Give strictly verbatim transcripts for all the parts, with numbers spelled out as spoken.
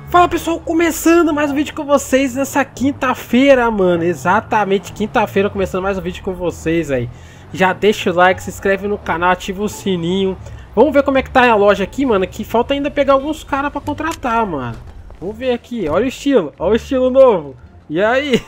Fala pessoal, começando mais um vídeo com vocês nessa quinta-feira, mano. Exatamente, quinta-feira começando mais um vídeo com vocês aí. Já deixa o like, se inscreve no canal, ativa o sininho. Vamos ver como é que tá a loja aqui, mano, que falta ainda pegar alguns caras pra contratar, mano. Vamos ver aqui, olha o estilo, olha o estilo novo. E aí?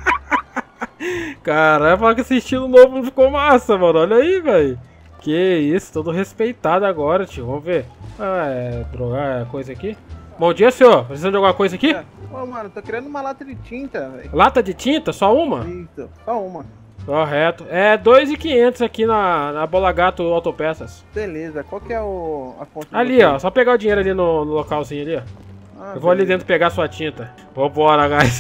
Caramba, fala que esse estilo novo não ficou massa, mano. Olha aí, velho. Que isso, todo respeitado agora, tio. Vamos ver. Ah, é drogar coisa aqui. Bom dia, senhor. Precisando de alguma coisa aqui? É. Ô, mano, tô querendo uma lata de tinta, velho. Lata de tinta? Só uma? Isso, só uma. Correto. É dois mil e quinhentos aqui na, na Bola Gato Autopeças. Beleza, qual que é o, a conta? Ali, ó. Só pegar o dinheiro ali no, no localzinho ali, ó. Ah, Eu vou beleza. ali dentro pegar sua tinta. Vambora, guys.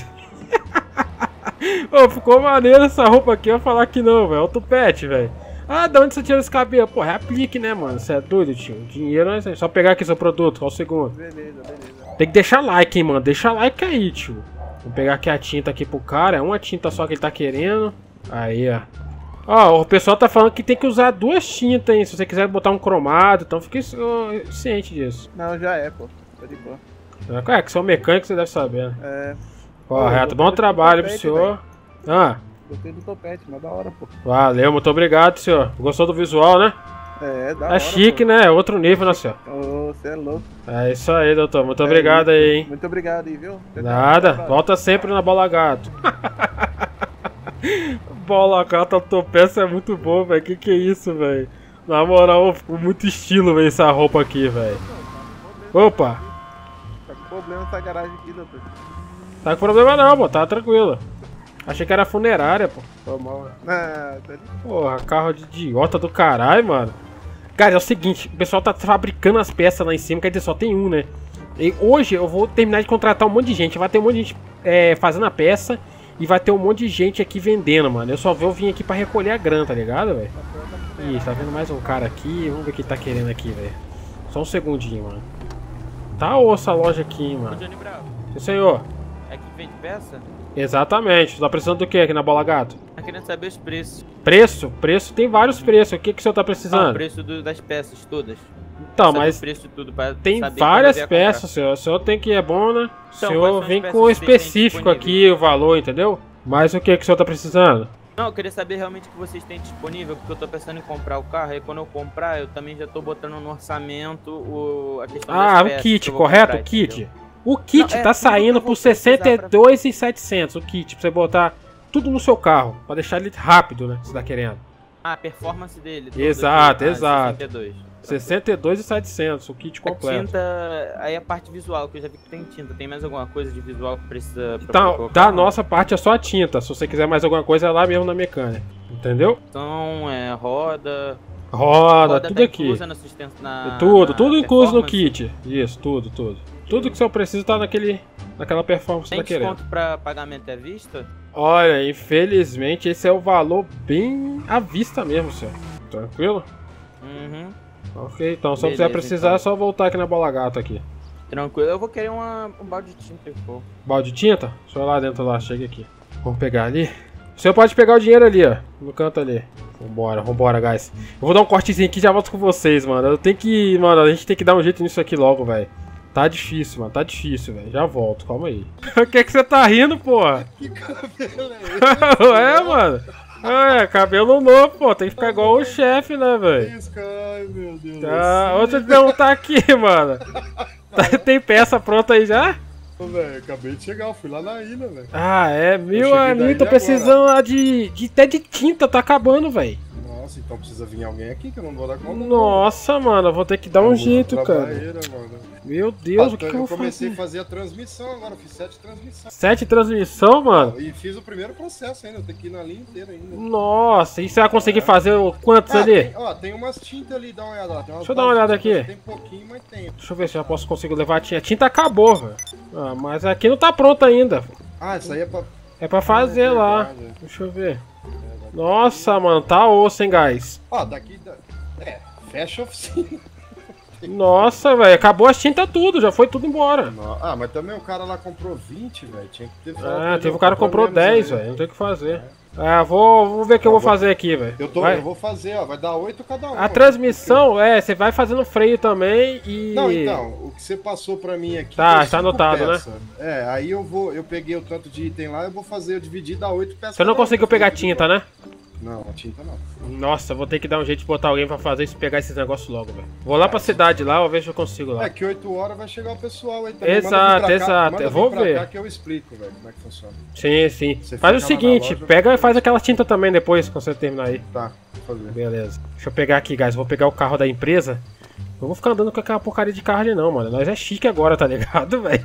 Ô, ficou maneiro essa roupa aqui. Eu vou falar que não, velho. Autopet, velho. Ah, da onde você tira esse cabelo? Pô, é aplique, né, mano? Você é doido, tio. Dinheiro é só pegar aqui seu produto. Qual o segundo? Beleza, beleza. Tem que deixar like, hein, mano. Deixa like aí, tio. Vou pegar aqui a tinta aqui pro cara. É uma tinta só que ele tá querendo. Aí, ó. Ó, o pessoal tá falando que tem que usar duas tintas, hein. Se você quiser botar um cromado, então fique uh, ciente disso. Não, já é, pô. Tá de boa. É, que você é um mecânico, você deve saber, né? É. Correto. Pô, Bom trabalho pro senhor. Ah, gostei do topete, mas da hora, pô. valeu. Muito obrigado, senhor. Gostou do visual, né? É, da É hora. chique, pô. né? É outro nível, né, senhor? Ô, você é louco. É isso aí, doutor. Muito É obrigado isso. aí, hein? Muito obrigado aí, viu? Você Nada. tá- Volta sempre na Bola Gato. Bola Gato Autopeça é muito bom, velho. Que que é isso, velho? Na moral, ficou muito estilo, velho, essa roupa aqui, velho. Opa! Tá com problema essa garagem aqui, doutor. Tá com problema não, pô. Tá tranquilo. Achei que era funerária, pô. Foi mal, né? Ah, tá de... Porra, carro de idiota do caralho, mano. Cara, é o seguinte, o pessoal tá fabricando as peças lá em cima, quer dizer, só tem um, né? E hoje eu vou terminar de contratar um monte de gente. Vai ter um monte de gente é, fazendo a peça e vai ter um monte de gente aqui vendendo, mano. Eu só vou vir aqui pra recolher a grana, tá ligado, velho? Ih, tá vendo mais um cara aqui. Vamos ver o que ele tá querendo aqui, velho. Só um segundinho, mano. Tá osso a loja aqui, hein, Ô, mano. Johnny Bravo, Sim, senhor. é que vende peça? Exatamente. Tá precisando do que aqui na Bola Gato? Tá querendo saber os preços. Preço? Preço tem vários preços. O que, que o senhor tá Ah, o precisando? preço do- das peças todas. Então, Sabe mas o preço de tudo pra tem saber várias quando eu ia peças, senhor. O senhor tem que ir, é bom, né? O Então, quais senhor são as vem peças com o que vocês têm específico aqui, disponível? o valor, entendeu? Mas o que, que o senhor tá precisando? comprar. Não, eu queria saber realmente o que vocês têm disponível, porque eu tô pensando em comprar o carro, e quando eu comprar, eu também já tô botando no orçamento o, a questão Ah, das o peças kit, que eu vou correto? comprar, O kit. entendeu? O kit Não, é tá tudo que eu saindo vou por precisar sessenta e dois mil e setecentos. O kit, pra você botar tudo no seu carro. Pra deixar ele rápido, né? Que você tá querendo. Ah, a performance dele. toda Exato, aqui, ah, exato. sessenta e dois. sessenta e dois mil e setecentos, o kit A completo. tinta, aí a parte visual, que eu já vi que tem tinta. Tem mais alguma coisa de visual que precisa pra Então, colocar? da nossa parte é só a tinta. Se você quiser mais alguma coisa, é lá mesmo na mecânica. Entendeu? Então, é roda... Roda, tudo tá aqui. inclusa na sustenta, na, Tudo, na tudo incluso no performance? kit. Isso, tudo, tudo. Tudo que o senhor precisa tá naquele, naquela performance que Tem você tá querendo. desconto pra pagamento à vista? Olha, infelizmente esse é o valor bem à vista mesmo, senhor. Tranquilo? Uhum. Ok, então se você Beleza, precisar então. é só voltar aqui na Bola Gato aqui. Tranquilo. Eu vou querer uma, um balde de tinta, pô. Balde de tinta? Deixa eu ir lá dentro lá, chega aqui. Vamos pegar ali. O senhor pode pegar o dinheiro ali, ó. No canto ali. Vambora, vambora, guys. Eu vou dar um cortezinho aqui e já volto com vocês, mano. Eu tenho que... Mano, a gente tem que dar um jeito nisso aqui logo, velho. Tá difícil, mano. Tá difícil, velho. Já volto, calma aí. O que que você tá rindo, porra? Que cabelo é esse? É, mano. É, cabelo novo, pô. Tem que ficar igual o chefe, né, velho? Isso, cara. Ai, meu Deus. Tá, outra te perguntar aqui, mano. Tá- Tem peça pronta aí já? Ô, velho, acabei de chegar, eu fui lá na ilha, velho. Ah, é. Meu cheguei amigo, daí tô agora. precisando de, de. Até de tinta, tá acabando, velho. Nossa, então precisa vir alguém aqui que eu não vou dar conta. não. Nossa, mano, eu vou ter que dar É um muita jeito, cara. trabalheira, mano. Meu Deus, Ah, o que, que eu eu vou comecei fazer? a fazer a transmissão agora, eu fiz sete transmissões. Sete transmissão, mano? E fiz o primeiro processo ainda, eu tenho que ir na linha inteira ainda. Nossa, e você vai conseguir fazer o- quantos Ah, ali? tem, ó, tem umas tintas ali, dá uma olhada lá. Tem umas Deixa eu dar uma olhada bases, aqui. Tem pouquinho, mas tem. Deixa eu ver se eu já posso conseguir levar a tinta. A tinta acabou, velho. Ah, mas aqui não tá pronta ainda. Ah, isso aí é pra... É pra fazer É lá. verdade. Deixa eu ver. Nossa, mano, tá osso, hein, guys. Ó, daqui... Da... É, fecha a oficina. Nossa, velho, acabou as tintas tudo, já foi tudo embora. Não, ah, mas também o cara lá comprou vinte, velho. Tinha que ter falado pra Ah, ele, teve um eu cara que comprou menos dez, aí. velho, não tem o que fazer. Ah, vou, vou ver o que eu vou fazer aqui, velho. Eu, tô, Vai. eu vou fazer, ó. Vai dar oito cada um. A transmissão, é, você vai fazendo freio também e... Não, então, o que você passou pra mim aqui... Tá, deu tá cinco anotado, né? peças. É, aí eu vou, eu peguei o tanto de item lá, eu vou fazer, eu dividi, dá oito peças. Você não cada um, conseguiu pra pegar fazer tinta, igual. né? Não, a tinta não. Nossa, vou ter que dar um jeito de botar alguém pra fazer isso, pegar esses negócios logo, velho. Vou lá pra cidade lá, eu vejo se eu consigo lá. É que oito horas vai chegar o pessoal aí também. Exato, Manda vir pra cá, exato. manda Eu vir vou pra ver. cá que eu explico, velho, como é que funciona. Sim, sim. Você Faz o fica lá na seguinte, loja, pega e eu- faz aquela tinta também depois, quando você terminar aí. Tá, vou fazer. Beleza. Deixa eu pegar aqui, guys. Vou pegar o carro da empresa. Eu vou ficar andando com aquela porcaria de carro ali não, mano. Nós é chique agora, tá ligado, velho?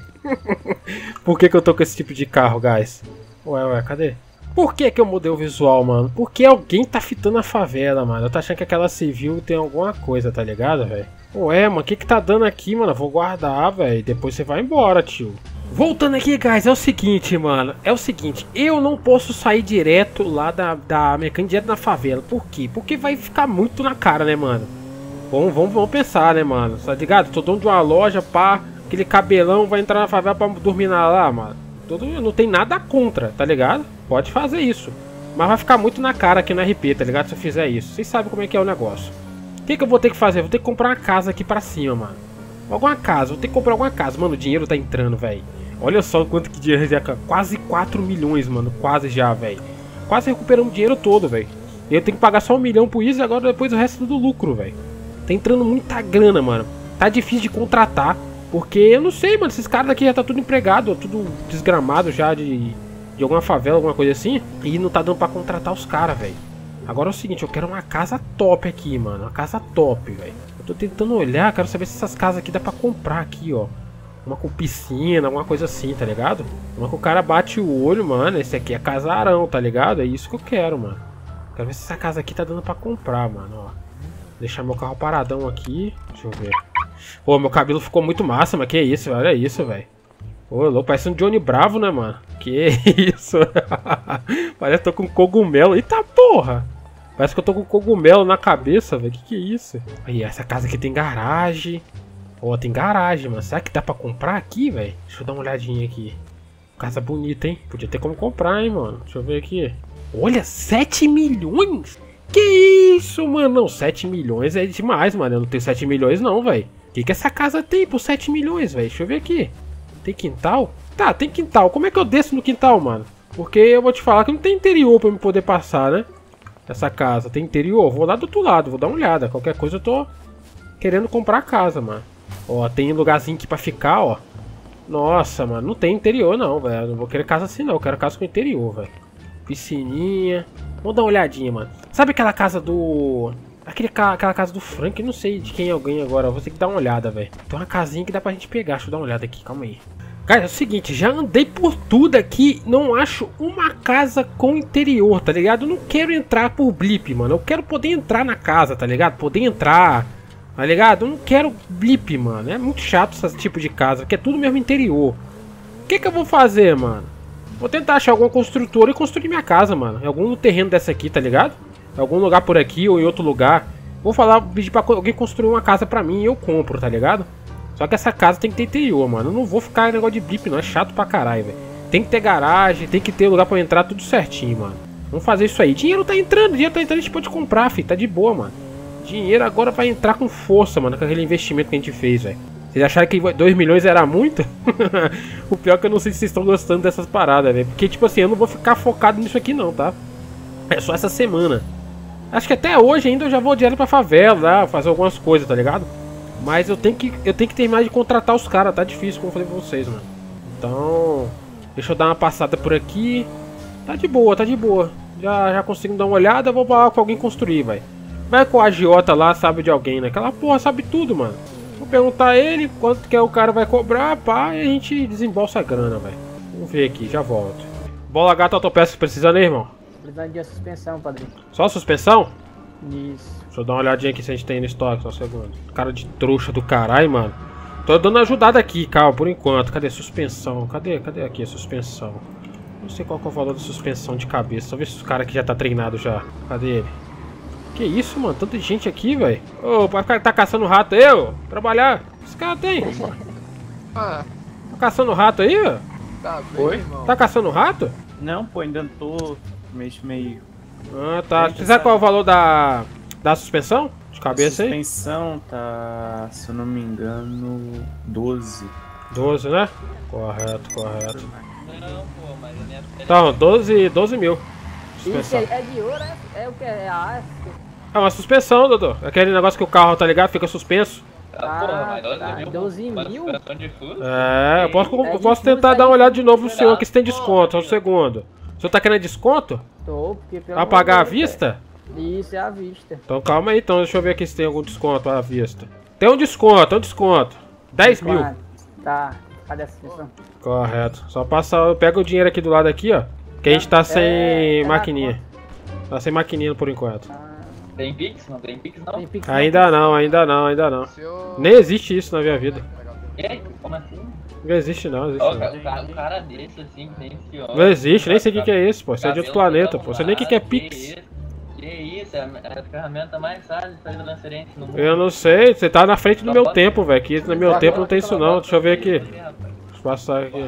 Por que que eu tô com esse tipo de carro, guys? Ué, ué, cadê? Por que que eu mudei o visual, mano? Porque alguém tá fitando a favela, mano. Eu tô achando que aquela civil tem alguma coisa, tá ligado, velho? Ué, mano, o que que tá dando aqui, mano? Eu vou guardar, velho. Depois você vai embora, tio. Voltando aqui, guys, é o seguinte, mano. É o seguinte, eu não posso sair direto lá da, da mecânica, direto na favela. Por quê? Porque vai ficar muito na cara, né, mano? Vamos, vamos, vamos pensar, né, mano? Tá ligado? Tô dono de uma loja, pá. Aquele cabelão vai entrar na favela pra dormir na lá, mano. Todo, não tem nada contra, tá ligado? Pode fazer isso. Mas vai ficar muito na cara aqui no R P, tá ligado? Se eu fizer isso. Vocês sabem como é que é o negócio. O que que eu vou ter que fazer? Vou ter que comprar uma casa aqui pra cima, mano. Alguma casa. Vou ter que comprar alguma casa. Mano, o dinheiro tá entrando, velho. Olha só quanto que dinheiro já... Quase quatro milhões, mano. Quase já, velho. Quase recuperamos o dinheiro todo, velho. Eu tenho que pagar só um milhão por isso e agora depois o resto do lucro, velho. Tá entrando muita grana, mano. Tá difícil de contratar. Porque eu não sei, mano. Esses caras daqui já tá tudo empregado. Tudo desgramado já de... De alguma favela, alguma coisa assim. E não tá dando pra contratar os caras, velho. Agora é o seguinte, eu quero uma casa top aqui, mano. Uma casa top, velho. Eu tô tentando olhar, quero saber se essas casas aqui dá pra comprar aqui, ó. Uma com piscina, alguma coisa assim, tá ligado? Uma que o cara bate o olho, mano. Esse aqui é casarão, tá ligado? É isso que eu quero, mano. Quero ver se essa casa aqui tá dando pra comprar, mano, ó. Deixar meu carro paradão aqui. Deixa eu ver. Pô, meu cabelo ficou muito massa, mas que isso, velho. Olha isso, velho. Ô, louco, parece um Johnny Bravo, né, mano? Que isso? Parece que eu tô com cogumelo. Eita porra! Parece que eu tô com cogumelo na cabeça, velho. Que que é isso? Aí, essa casa aqui tem garagem. Ó, tem garagem, mano. Será que dá pra comprar aqui, velho? Deixa eu dar uma olhadinha aqui. Casa bonita, hein? Podia ter como comprar, hein, mano. Deixa eu ver aqui. Olha, sete milhões? Que isso, mano? Não, sete milhões é demais, mano. Eu não tenho sete milhões não, velho. O que que essa casa tem por sete milhões, velho? Deixa eu ver aqui. Tem quintal? Tá, tem quintal. Como é que eu desço no quintal, mano? Porque eu vou te falar que não tem interior pra eu poder passar, né? Essa casa. Tem interior? Vou lá do outro lado, vou dar uma olhada. Qualquer coisa eu tô querendo comprar a casa, mano. Ó, tem lugarzinho aqui pra ficar, ó. Nossa, mano, não tem interior não, velho. Não vou querer casa assim não, eu quero casa com interior, velho. Piscininha. Vamos dar uma olhadinha, mano. Sabe aquela casa do... Aquele ca... Aquela casa do Frank, não sei de quem é alguém agora. Eu vou ter que dar uma olhada, velho. Tem uma casinha que dá pra gente pegar. Deixa eu dar uma olhada aqui, calma aí. Cara, é o seguinte, já andei por tudo aqui. Não acho uma casa com interior, tá ligado? Eu não quero entrar por blip, mano. Eu quero poder entrar na casa, tá ligado? Poder entrar, tá ligado? Eu não quero blip, mano. É muito chato esse tipo de casa, porque é tudo mesmo interior. O que que eu vou fazer, mano? Vou tentar achar alguma construtora e construir minha casa, mano. Em algum terreno dessa aqui, tá ligado? Em algum lugar por aqui ou em outro lugar. Vou falar, pedir pra alguém construir uma casa pra mim e eu compro, tá ligado? Só que essa casa tem que ter interior, mano. Eu não vou ficar em negócio de blip, não. É chato pra caralho, velho. Tem que ter garagem, tem que ter lugar pra eu entrar tudo certinho, mano. Vamos fazer isso aí. Dinheiro tá entrando, dinheiro tá entrando, a gente pode comprar, filho. Tá de boa, mano. Dinheiro agora vai entrar com força, mano, com aquele investimento que a gente fez, velho. Vocês acharam que dois milhões era muito? O pior é que eu não sei se vocês estão gostando dessas paradas, velho. Porque, tipo assim, eu não vou ficar focado nisso aqui, não, tá? É só essa semana. Acho que até hoje ainda eu já vou direto pra favela, lá, fazer algumas coisas, tá ligado? Mas eu tenho que, eu tenho que terminar de contratar os caras, tá difícil, como eu falei pra vocês, mano. Então, deixa eu dar uma passada por aqui. Tá de boa, tá de boa. Já, já consigo dar uma olhada, eu vou falar com alguém construir, vai. Vai com o agiota lá, sabe de alguém, né? Aquela porra sabe tudo, mano. Vou perguntar a ele quanto que é o cara vai cobrar, pá, e a gente desembolsa a grana, velho. Vamos ver aqui, já volto. Bola gata autopeça precisando aí, irmão? Precisando de uma suspensão, padrinho. Só suspensão? Isso. Deixa eu dar uma olhadinha aqui se a gente tem no estoque, só um segundo. Cara de trouxa do caralho, mano. Tô dando ajudada aqui, calma, por enquanto. Cadê suspensão? Cadê? Cadê aqui a suspensão? Não sei qual que é o valor da suspensão de cabeça. Só ver se o cara aqui já tá treinado já. Cadê ele? Que isso, mano? Tanta gente aqui, velho. Ô, pode ficar tá caçando rato aí, ô. Trabalhar. Esse cara tem. Ah, Tá caçando rato aí, ó? tá bem, Oi? irmão. Tá caçando rato? Não, pô, ainda tô meio meio. Ah, tá. Você sabe qual é o valor da, da suspensão? De cabeça a aí? suspensão tá, se eu não me engano, doze. doze, né? Correto, correto. Não, pô, mas a minha época Então, doze, doze mil. Isso Suspensão. é, é de ouro, é? É o que? É a É uma suspensão, Dodô. Aquele negócio que o carro, tá ligado? Fica suspenso. Ah, porra, mas tá, doze mil. doze uma mil? suspensão de furo? É, eu posso, eu É posso de tentar fundo, dar uma é de olhada de novo no fundo. senhor, que se tem desconto. Só um segundo. O senhor tá querendo desconto? Tô, porque pelo Pra amor pagar à de Deus, vista? é. Isso, é à vista. Então calma aí, então. Deixa eu ver aqui se tem algum desconto à vista. Tem um desconto, tem um desconto. dez mil. Quanto? Tá, cadê a suspensão? Correto. Só passa, eu pego o dinheiro aqui do lado aqui, ó. Que a gente tá sem É, maquininha. Tá sem maquininha por enquanto. Ah, Tem Pix? Não tem Pix, não? tem Pix Ainda não, ainda não, ainda não. Senhor... Nem existe isso na minha vida. E aí, como assim? Não existe não, existe Ó, não. cara, um cara- um cara desse, assim, silencioso. Não existe, nem sei o que, que é isso, pô. Você é de outro planeta, pô. Você nem o que, que é Pix. Que isso? Que isso? É a, é a ferramenta mais fácil de fazer transferência no mundo. Eu não sei, você tá na frente do meu tempo, velho. Que no meu tempo não tem isso não. Deixa eu ver aqui. Deixa eu passar aqui.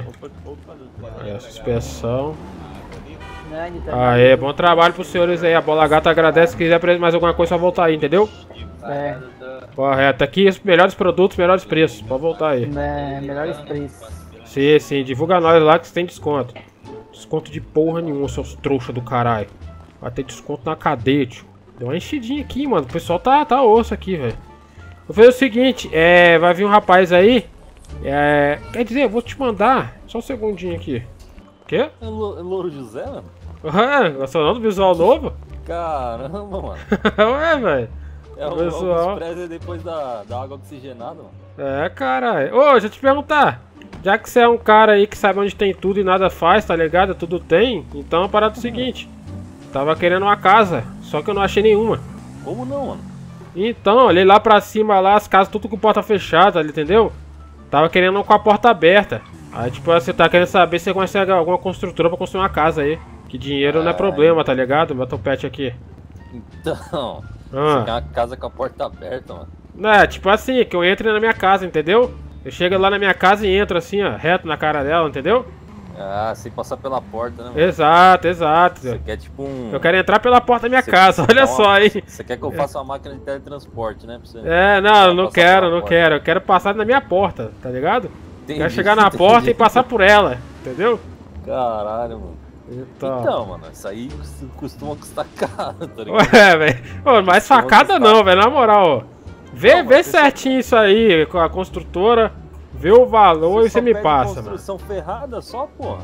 Aí, a suspensão. grande também. Aê, bom trabalho pros senhores aí. A Bola Gata agradece. Se quiser pra mais alguma coisa, só voltar aí, entendeu? É, Correto. Aqui, os melhores produtos, melhores preços. Pode voltar aí. né, melhores preços. Sim, sim. Divulga nós lá que você tem desconto. Desconto de porra nenhuma, seus trouxa do caralho. Vai ter desconto na cadeia, tio. Deu uma enchidinha aqui, mano. O pessoal tá, tá osso aqui, velho. Vou fazer o seguinte, é... vai vir um rapaz aí. É... Quer dizer, eu vou te mandar. Só um segundinho aqui. O quê? É Lo- é Louro José, mano? Ah, gostou não do visual novo? Caramba, mano. Ué, velho. É o Pessoal. Elvis Presley depois da, da água oxigenada, mano. É, caralho. Ô, deixa eu te perguntar. Já que você é um cara aí que sabe onde tem tudo e nada faz, tá ligado? Tudo tem. Então a parada é o seguinte. Tava querendo uma casa, só que eu não achei nenhuma. Como não, mano? Então, olhei lá pra cima, lá, as casas tudo com porta fechada, entendeu? Tava querendo uma com a porta aberta. Aí, tipo, você tá querendo saber se você consegue alguma construtora pra construir uma casa aí. Que dinheiro não é problema, tá ligado? Meu topete aqui. Então, você Ah. quer uma casa com a porta aberta, mano. É, tipo assim, que eu entre na minha casa, entendeu? Eu chego lá na minha casa e entro assim, ó, reto na cara dela, entendeu? Ah, sem passar pela porta, né, mano? Exato, exato. Você quer tipo um... Eu quero entrar pela porta da minha Você- casa, você olha quer só uma- aí. Você quer que eu faça uma máquina de teletransporte, né? Pra você... É, não, Só não passar quero, pela não porta. quero. Eu quero passar na minha porta, tá ligado? Entendi, Quero chegar na entendi. porta e passar por ela, entendeu? Caralho, mano. Então, Então, mano, isso aí cos- costuma custar caro, tá ligado? ué, velho. Ô, mais Costuma facada custar. não, velho, na moral, ó. Vê, Não, vê mas você- certinho isso aí com a construtora, vê o valor e só você me pede passa, mano. construção ferrada só, porra.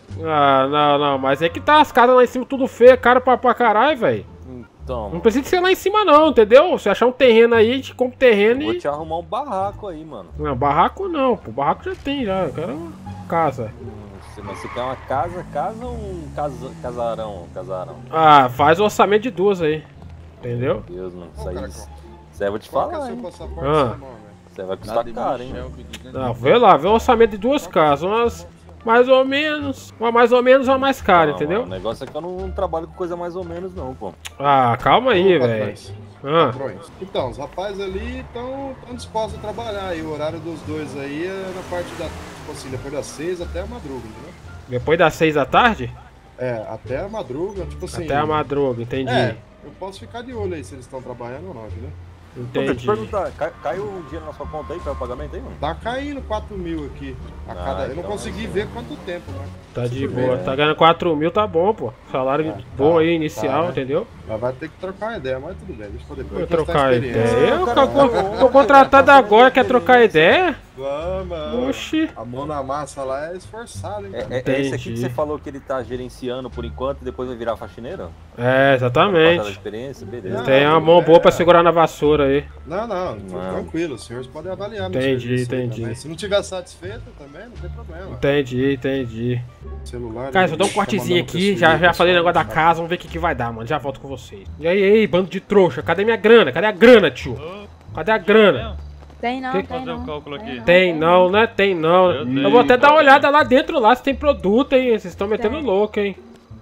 Ah, não, não, mas é que tá as casas lá em cima tudo feio, caro pra, pra caralho, velho. Então, Não mano, precisa ser lá em cima não, entendeu? Se achar um terreno aí, a gente compra o terreno vou e... te arrumar um barraco aí, mano. Não, barraco não, pô, barraco já tem já, eu quero uma casa. Hum, você- Mas você quer uma casa, casa ou um casa, casarão, casarão? Ah, faz o orçamento de duas aí, entendeu? Meu Deus, mano, Ô, isso aí, cara, isso aí eu vou te Qual que é falar, o seu hein? passaporte Ah. e seu nome, velho? Isso aí vai custar caro, hein? Não, vê lá, vê o orçamento de duas casas, umas mais ou menos, uma mais ou menos, uma mais cara, Não, entendeu? mano, o negócio é que eu não trabalho com coisa mais ou menos, não, pô. Ah, calma aí, Ô, velho. patrões, Ah, patrões. Então, os rapazes ali estão dispostos a trabalhar. E o horário dos dois aí é na parte da. Tipo assim, depois das seis até a madruga, entendeu? depois das seis da tarde? É, até a madruga, tipo assim. Até a madruga, entendi. É, eu posso ficar de olho aí se eles estão trabalhando ou não, entendeu? Deixa eu te Entendi. perguntar, cai- caiu o dinheiro na sua conta aí, caiu o pagamento aí, mano? Tá caindo quatro mil aqui a Ah, cada. Eu não então, consegui então. ver quanto tempo, né? Tá de Preciso boa, ver, tá né? ganhando quatro mil, tá bom, pô. Salário Tá, bom tá, aí, inicial, tá, né? entendeu? Mas vai ter que trocar ideia, mas tudo bem, deixa pra depois. Vou testar a trocar experiência. ideia. Eu, cara, tô, cara, tô contratado agora, quer trocar ideia? Vamos, Oxi. a mão na massa lá é esforçada, hein, É, cara? é, é esse aqui Entendi. que você falou que ele tá gerenciando por enquanto e depois vai virar faxineiro? É, Passar da exatamente. experiência, beleza. Não, Tem uma tudo mão bem, boa pra é. segurar na vassoura aí. Não, não, Não. tranquilo, os senhores podem avaliar meu Entendi, serviço aí entendi. também. Se não tiver satisfeito também, não tem problema. Entendi, entendi. Celular. Cara, só dá um cortezinho aqui, já, já falei o negócio da casa, vamos ver o que, que vai dar, mano. Já volto com vocês. E aí, aí, bando de trouxa, cadê minha grana? Cadê a grana, tio? Cadê a grana? Tem não, Tem- tem não. cálculo aqui. Tem não, né? Tem não. Eu vou até dar uma olhada lá dentro lá se tem produto, hein? Vocês estão metendo Tem. louco, hein?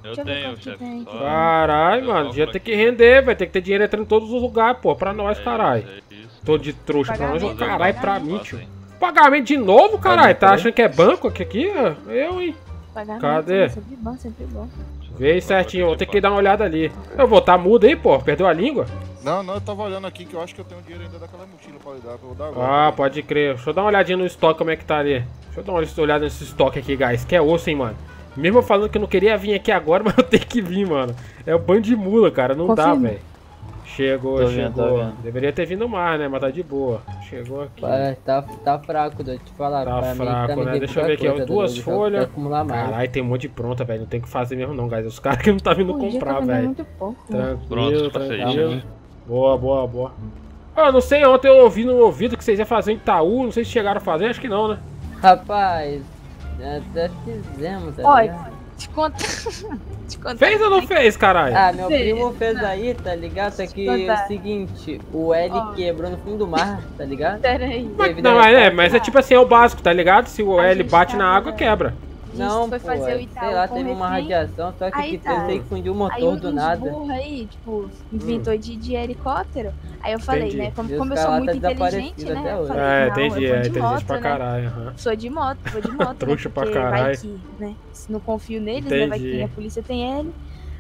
Eu Deixa eu ver tenho, quanto que chefe. tem só- aqui. Caralho, mano, devia ter que render, vai ter que ter dinheiro entrando em todos os lugares, pô, pra nós, caralho. É isso. Tô de trouxa pra nós, ô, Pagamento, caralho, pra pagamento. mim, tio. Pagamento de novo, caralho, tá achando que é banco aqui, aqui? Eu, hein? Pagamento, Cadê? né? Sempre bom, sempre bom. Vê aí certinho, vou ter que dar uma olhada ali. Eu vou tá mudo aí, pô, perdeu a língua? Não, não, eu tava olhando aqui que eu acho que eu tenho dinheiro ainda daquela mochila pra lhe dar, que eu vou dar agora. Ah, pode crer. Deixa eu dar uma olhadinha no estoque, como é que tá ali. Deixa eu dar uma olhada nesse estoque aqui, guys, que é osso, hein, mano. Mesmo eu falando que eu não queria vir aqui agora, mas eu tenho que vir, mano. É o bando de mula, cara, não dá, Confirma. velho. Chegou, Tô vendo, chegou. tô vendo. Deveria ter vindo mais, né, mas tá de boa. Chegou aqui. Pai, tá, tá fraco, deixa eu te falar. Tá pra mim, fraco, tá me né? devendo Deixa eu ver aqui, ó, coisa, duas doido, só folhas. quer acumular mais. Caralho, tem um monte de pronta, velho. Não tem o que fazer mesmo não, guys. Os caras que não tá vindo Por dia comprar, tá vendendo velho. muito pouco. né? Pronto, Tranquilo, passei. tranquilo. Boa, boa, boa. Ah, não sei, ontem eu ouvi no ouvido que vocês iam fazer em Itaú. Não sei se chegaram a fazer, acho que não, né? Rapaz, até fizemos, tá Olha, ligado? te conta. te conta. Fez ou não fez, caralho? Ah, meu Fez. primo fez aí, tá ligado? Só que é contar. o seguinte, o L Ó. quebrou no fundo do mar, tá ligado? Pera aí. Mas, Teve não, da- mas é, mas é tipo assim, é o básico, tá ligado? Se o A L gente bate tava- na água, quebra. A gente Não, foi pô, fazer o sei Itaú lá, com teve uma refém. radiação, só que Aí tipo, tá. eu sei que fundiu o Aí motor um do dos nada. burros aí, tipo, inventou de, de helicóptero. Aí eu falei, Entendi. né? Como, E os como eu caras sou lá muito tá inteligente, desaparecido né? até Eu hoje. falei, É, não, entendi, eu vou é de inteligente moto, pra né? caralho. aham. Sou de moto, vou de moto, Trouxa né? pra Porque caralho. vai que, né? Se não confio neles, né? Vai Entendi. que a polícia tem ele.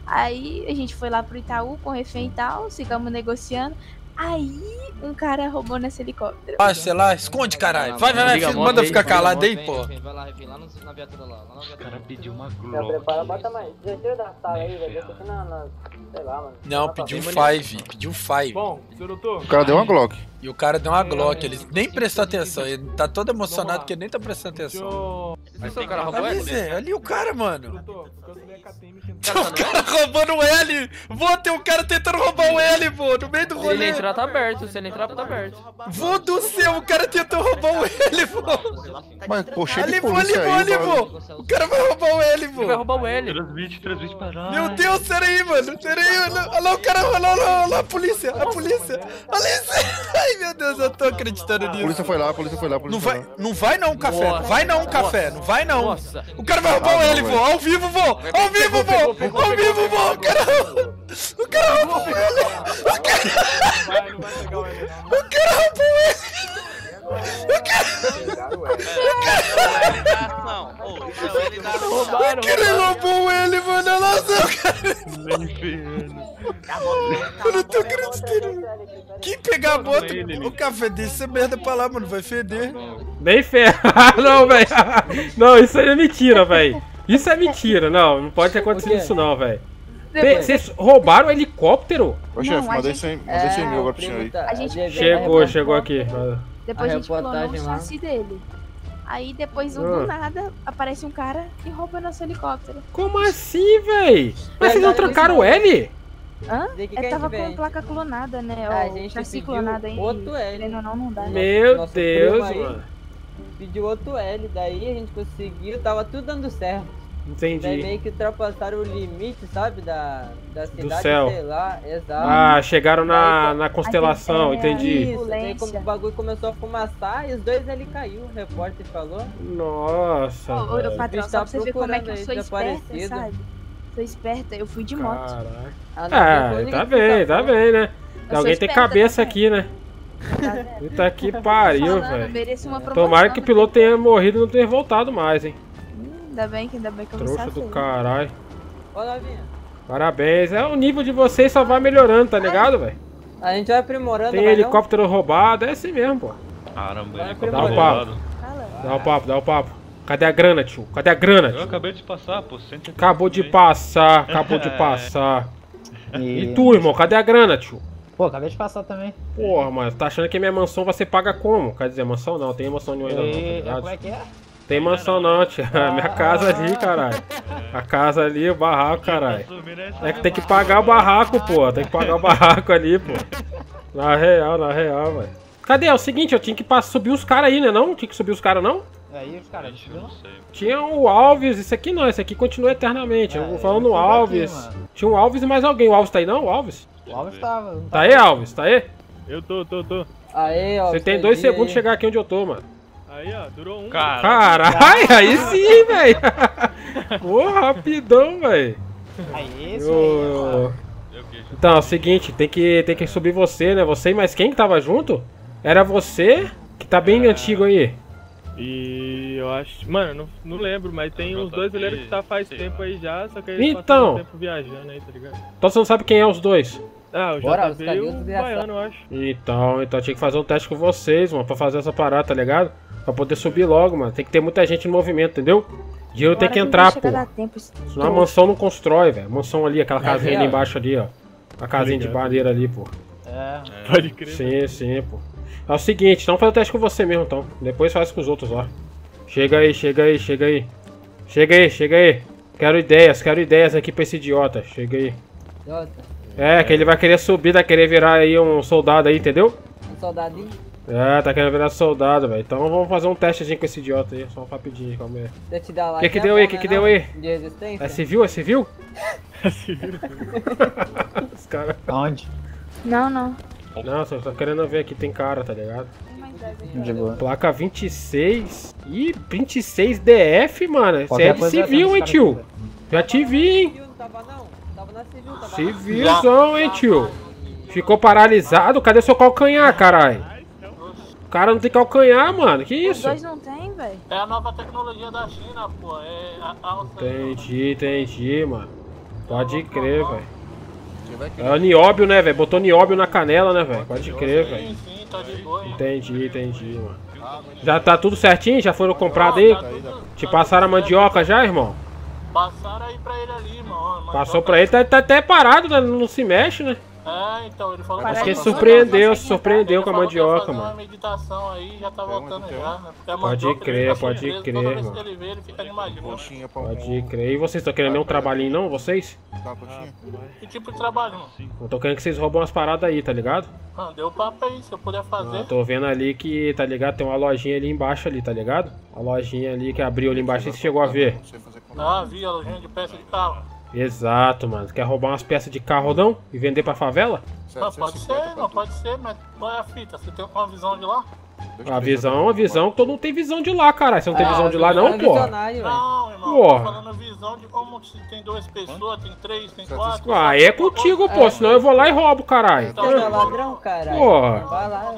Aí a gente foi lá pro Itaú com refém e tal, ficamos negociando. Aí um cara roubou nesse helicóptero. Ah, sei lá, esconde, caralho. Vai, vai, vai, filho, manda ficar calado aí, pô. Vai lá, refém, lá no- na viatura lá. lá na viatura. O cara pediu uma Já Glock. prepara, bota mais. Já tira da sala aí, velho. Deixa aqui na, na. Sei lá, mano. Não, pediu um five, pediu um five. Bom, senhor doutor. O cara deu uma Glock. E o cara deu uma Glock, ele nem prestou atenção, ele tá todo emocionado que ele nem tá prestando atenção. Esse é o cara roubou Ali, ele? Zé, ali o cara, mano. Doutor, porque eu também acatei me O cara roubando o L! Vô, tem um cara tentando roubar o L, vô, no meio do Se ele rolê. entrar, tá aberto. Se ele entrar, tá aberto. Vô do céu, o cara tentou roubar o L, vô. Mas, pô, cheio Ali, de vô, ali, polícia vô, aí, ali, mano. vô. O cara vai roubar o L, Ele vai vô. roubar o L. Transmite, transmite pra nós. Meu Deus, peraí, mano, peraí, olha, olha lá o cara, olha lá, olha lá, olha lá, a polícia, a polícia. Olha isso. Ai, meu Deus, eu tô acreditando A nisso. polícia foi lá, a polícia foi lá, a polícia Não foi vai, lá. não vai não, café. Não vai não, café. Não vai não. Nossa. O cara vai roubar Ah, o não, L, vô. velho. Ao vivo, vô. Ao vivo, vô. Ao vivo, vô. O cara... O cara roubou o L. O cara... Vai, não vai pegar o L, não. O cara roubou o L. Roubaram. O cara roubou o L, mano. Olha lá só, cara. Nem ferrando. Eu não tô acreditando. Quem pegar a moto, o café deixa essa merda pra lá, mano. Vai feder. Nem ferrar, não, velho. Não, isso aí é mentira, velho. Isso é mentira, não. Não pode ter acontecido isso, não, velho. Tem- Vocês roubaram o helicóptero? Ô, chefe, Não, a mandei gente- cem mandei cem mil agora pro senhor aí. tá- A gente Chegou, chegou aqui. Depois A a gente clonou o reportagem lá. chassi dele. Aí depois, Ah. do nada, aparece um cara e rouba nosso helicóptero. Como assim, véi? Mas vocês não Verdade, trocaram o L? Hã? Dizer que É, que a tava gente com vende. placa clonada, né? A O gente chassi pediu clonado aí. outro L. Querendo ou não, não dá. Meu Nosso Deus, primo aí mano. Pediu outro L, daí a gente conseguiu, tava tudo dando certo. Daí Entendi. meio que ultrapassaram o limite, sabe, da, da cidade, céu. sei lá, exato. Ah, chegaram na, Daí, na constelação, é, entendi. Isso, daí como o bagulho começou a fumaçar e os dois ali caiu, o repórter falou. Nossa, Ô, ô, velho. patrão, bicho só tá pra você ver como é que eu procurando sou aí, esperta, desaparecido. sabe? Sou esperta, eu fui de moto. Caralho. Ah, não, não Ah, foi tá ninguém que bem, tá safou. bem, né? sou Alguém tem esperta cabeça também. aqui, né? Tá vendo? Puta que pariu, Falando, velho. mereço uma promoção. Tomara que o piloto tenha morrido e não tenha voltado mais, hein? Hum, Ainda bem que, ainda bem que eu me Trouxa safei. do caralho. Ô, Lavinha, Parabéns. É, o nível de vocês só vai melhorando, tá ligado, velho? a gente vai aprimorando, Tem vai não? helicóptero roubado, é assim mesmo, pô. Caramba, Vai helicóptero Dá um roubado. papo. Fala. Dá o papo, dá o papo. Cadê a grana, tio? Cadê a grana, Eu tio? acabei de passar, pô. cento e oitenta Acabou de aí. passar, acabou de passar. E... E tu, irmão, cadê a grana, tio? Pô, acabei de passar também. Porra, mano, tá achando que minha mansão vai ser paga como? Quer dizer, mansão não, tem mansão nenhuma ainda não, tá E... ligado? Como é que é? Tem mansão não, tio. Minha casa ali, caralho. A casa ali, o barraco, caralho. É que tem que pagar o barraco, pô. Tem que pagar o barraco ali, pô. Na real, na real, velho. Cadê? É o seguinte, eu tinha que passar, subir os caras aí, né não? Tinha que subir os caras não? Aí os caras, Eu não sei. Tinha o Alves, esse aqui não, esse aqui continua eternamente. Eu vou falando o Alves. Tinha o Alves e mais alguém. O Alves tá aí não? O Alves? O Alves tava. não Tá aí, Alves? Tá aí? Eu tô, tô, tô. Aí, ó. Você tem perdi dois segundos aí. de chegar aqui onde eu tô, mano. Aí, ó, durou um. Caralho, aí sim, velho. Pô, rapidão, velho. Aí, isso Ô, Então, é o seguinte, tem que, tem que subir você, né? Você e mais quem que tava junto? Era você, que tá bem antigo aí. E eu acho. Mano, não, não lembro, mas tem uns dois goleiros que tá faz tempo aí já, só que eles Então. passaram tempo viajando aí, tá ligado? Então você não sabe quem é os dois? Ah, o Bora, J os B e carinhos o do Baiano, eu acho. Então, então tinha que fazer um teste com vocês, mano, pra fazer essa parada, tá ligado? Pra poder subir logo, mano. Tem que ter muita gente no movimento, entendeu? Dinheiro tem que entrar, pô. Senão a mansão não constrói, velho. Mansão ali, aquela casinha ali embaixo ali, ó. A casinha de madeira ali, pô. É. Pode crer. Sim, sim, pô. É o seguinte, então faz o teste com você mesmo, então. Depois faz com os outros lá. Chega aí, chega aí, chega aí. Chega aí, chega aí. Quero ideias, quero ideias aqui pra esse idiota. Chega aí. Idiota. É, que ele vai querer subir, vai querer virar aí um soldado aí, entendeu? Um soldadinho. É, tá querendo virar soldado, velho. Então vamos fazer um testezinho com esse idiota aí. Só um rapidinho, calma aí. Deixa eu te dar lá. O que que deu aí? O que que deu aí? De resistência? É civil? É civil? É civil. Os caras... Onde? Não, não. Não, só tô querendo ver aqui, tem cara, tá ligado? De boa. Placa vinte e seis. Ih, vinte e seis D F, mano. Você Qualquer é de coisa já civil, tem hein, os tio? caras Já te vi, hein? Não tava não. Tava na civil, tava Civilzão, hein, tio? Ficou paralisado? Cadê seu calcanhar, caralho? O cara não tem calcanhar, mano. Que Os isso? dois não tem, velho. É a nova tecnologia da China, pô. É a alça. Entendi, entendi, mano. Pode crer, velho. É o nióbio, né, velho? Botou nióbio na canela, né, velho? Pode crer, velho. Sim, sim, tá de boa. Entendi, entendi, mano. Já tá tudo certinho? Já foram comprados aí? Te passaram a mandioca já, irmão? Passaram aí pra ele ali, mano. Passou pra ele, tá, tá até parado, né? Não se mexe, né? É, então, ele falou Acho que ele surpreendeu, se surpreendeu com a mandioca, fazer uma mano. meditação aí, já tá voltando já, né? Porque a Pode mandioca, crer, ele tá pode surpreso, crer, toda vez mano. que ele vê, ele fica animadinho. Pode crer. E vocês estão querendo nenhum trabalhinho, não? Vocês? Que tipo de trabalho, mano? Eu tô querendo que vocês roubam umas paradas aí, tá ligado? Ah, deu papo aí, se eu puder fazer. Eu tô vendo ali que, tá ligado? Tem uma lojinha ali embaixo ali, tá ligado? Uma lojinha ali que abriu ali embaixo, você chegou a ver? Ah, vi a lojinha de peça de carro. Exato, mano. Quer roubar umas peças de carro não? E vender pra favela? Não, pode ser, não pode ser, mas qual é a fita? Você tem uma visão de lá? A visão, a visão, todo mundo tem visão de lá, caralho. Você não tem Ah, visão de lá visão não, é porra? visionário, velho. Não, irmão, Porra. tô falando visão de como se tem duas pessoas, tem três, tem quatro. Ah, é contigo, pô. Senão eu vou lá e roubo, caralho. Você é ladrão, caralho. Porra. Vai lá.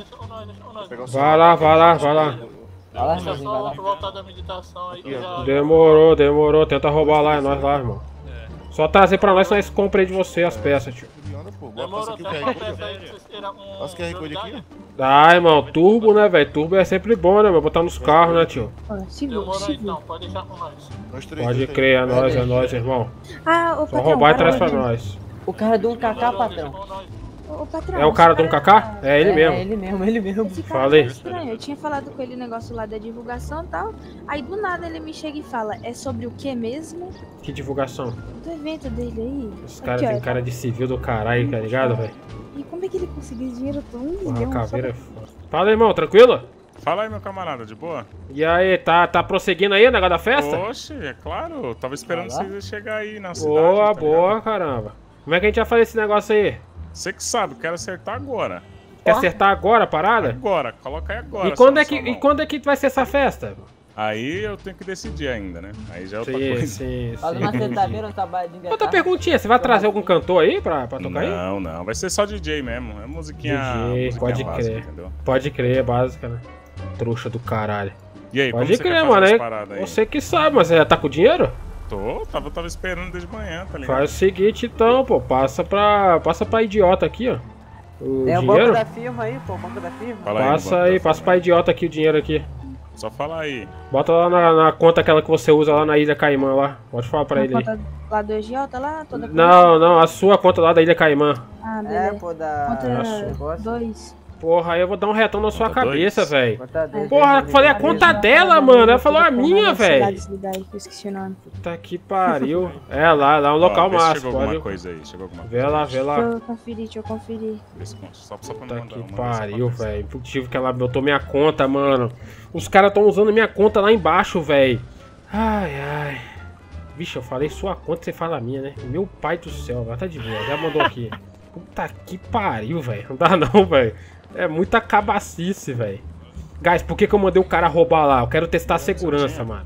Vai lá, vai lá, vai lá. Vai lá, Deixa irmãozinho, vai só lá. eu voltar da meditação aí que já... Demorou, demorou. Tenta roubar lá, é nós lá, irmão. Só trazer pra nós, nós compra aí de você as peças, tio. Demorou, tem uma peça aí que vocês queiram um... Nossa, Q R Code aqui? Ah, irmão, turbo, né, velho? Turbo é sempre bom, né, meu? Botar nos carros, né, tio? Demorou então, pode deixar com nós. Pode crer, é nóis, é nóis, irmão. Ah, ô Só patrão, roubar e o traz cara pra do- nós. O cara do um K K, patrão. Ô, patrão, É o cara do um K K? É ele É, mesmo. é ele mesmo, ele mesmo. Esse cara Falei. tá estranho. Eu tinha falado com ele o negócio lá da divulgação e tal. Aí do nada ele me chega e fala: é sobre o que mesmo? Que divulgação. Do evento dele aí. Esse cara Aqui, ó, tem cara de civil do caralho, tá ligado, velho? E como é que ele conseguiu esse dinheiro todo? Um Porra, milhão só caveira é pra- foda. Fala, irmão, tranquilo? Fala aí, meu camarada, de boa? E aí, tá, tá prosseguindo aí o negócio da festa? Oxe, é claro, eu tava esperando Vai lá. você chegar aí na cidade. Boa, tá boa, ligado? caramba. Como é que a gente vai fazer esse negócio aí? Você que sabe, quero acertar agora. Quer acertar agora a parada? Agora, coloca aí agora. E quando, só é na que, sua e mão. quando é que vai ser essa festa? Aí eu tenho que decidir ainda, né? Aí já é outra Sim, coisa. sim, Faz uma sexta-feira, um trabalho de Outra perguntinha, você vai trazer algum cantor aí pra, pra tocar aí? Não, não, vai ser só D J mesmo. É musiquinha. D J, musiquinha pode básica, crer. entendeu? Pode crer, básica, né? Trouxa do caralho. E aí, como pode você crer, quer fazer mano. as Aí, paradas aí? você que sabe, mas você já tá com dinheiro? Tô, tava, tava esperando desde manhã, tá ligado? Faz o seguinte então, pô. Passa pra, passa pra idiota aqui, ó. O É o banco dinheiro. da firma aí, pô, o banco da firma. Fala aí, Passa no banco aí, da passa pra idiota aqui o dinheiro aqui. Só fala aí. Bota lá na, na conta aquela que você usa lá na Ilha Caimã lá. Pode falar pra Na ele aí. conta lá do agiota lá? Toda Não, não, a sua conta lá da Ilha Caimã. Ah, É, beleza. pô, da... Conta dois. Porra, aí eu vou dar um retão na sua Conta cabeça, dois. velho. Conta dois, Porra, eu falei a conta dela, mano. Ela falou a minha, velho. Desligar aí, que eu esqueci o nome. Puta que pariu. É, lá, lá é um local Ó, vê se massa. Chegou Pode... alguma coisa aí, chegou alguma Vê coisa. lá, vê lá. Deixa eu conferir, deixa eu conferir. Vê se- Só, só pra não Puta mandar que uma vez pariu, só pra ver. velho. Motivo que ela botou minha conta, mano. Os caras tão usando minha conta lá embaixo, velho. Ai, ai. Vixe, eu falei sua conta, você fala a minha, né? Meu pai do céu, ela tá de boa, já mandou aqui. Puta que pariu, velho. Não dá não, velho. É muita cabacice, velho. Guys, por que que eu mandei o cara roubar lá? Eu quero testar a segurança, mano.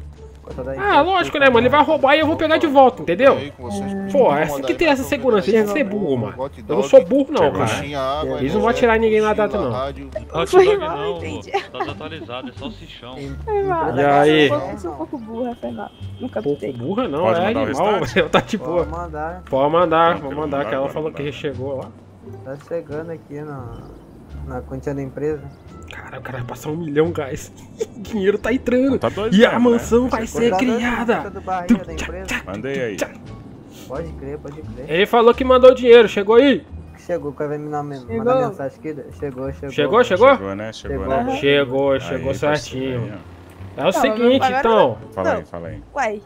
Ah, lógico, né, mano? Ele vai roubar e eu vou pegar de volta, entendeu? Pô, é assim que tem essa segurança. Deixa de ser burro, mano. Eu não sou burro, não, cara. Eles não vão atirar ninguém na data, não. Hot dog não, pô. Tá desatualizado, é só salsichão. E aí? Eu sou um pouco burra, foi mal. Nunca Pouco burra, não. É animal, velho. Tá de boa. Pode mandar. Pode mandar, vou mandar, que ela falou que já chegou lá. Tá chegando aqui na, na quantia da empresa. Cara, o cara vai passar um milhão, guys. O dinheiro tá entrando. Tá doido E a mesmo, mansão né? vai Chegou. ser Tá doido, criada. Do barriga da empresa. Mandei aí. Pode crer, pode crer. Ele falou que mandou dinheiro, chegou aí? Chegou, quer ver me mandar Chegou. mensagem aqui? Chegou, chegou. Chegou, chegou? Chegou, né? Chegou, Chegou. né? Chegou, chegou Aí, certinho. parceiro, É o Não, seguinte, agora- então. Fala aí, fala aí. Uai.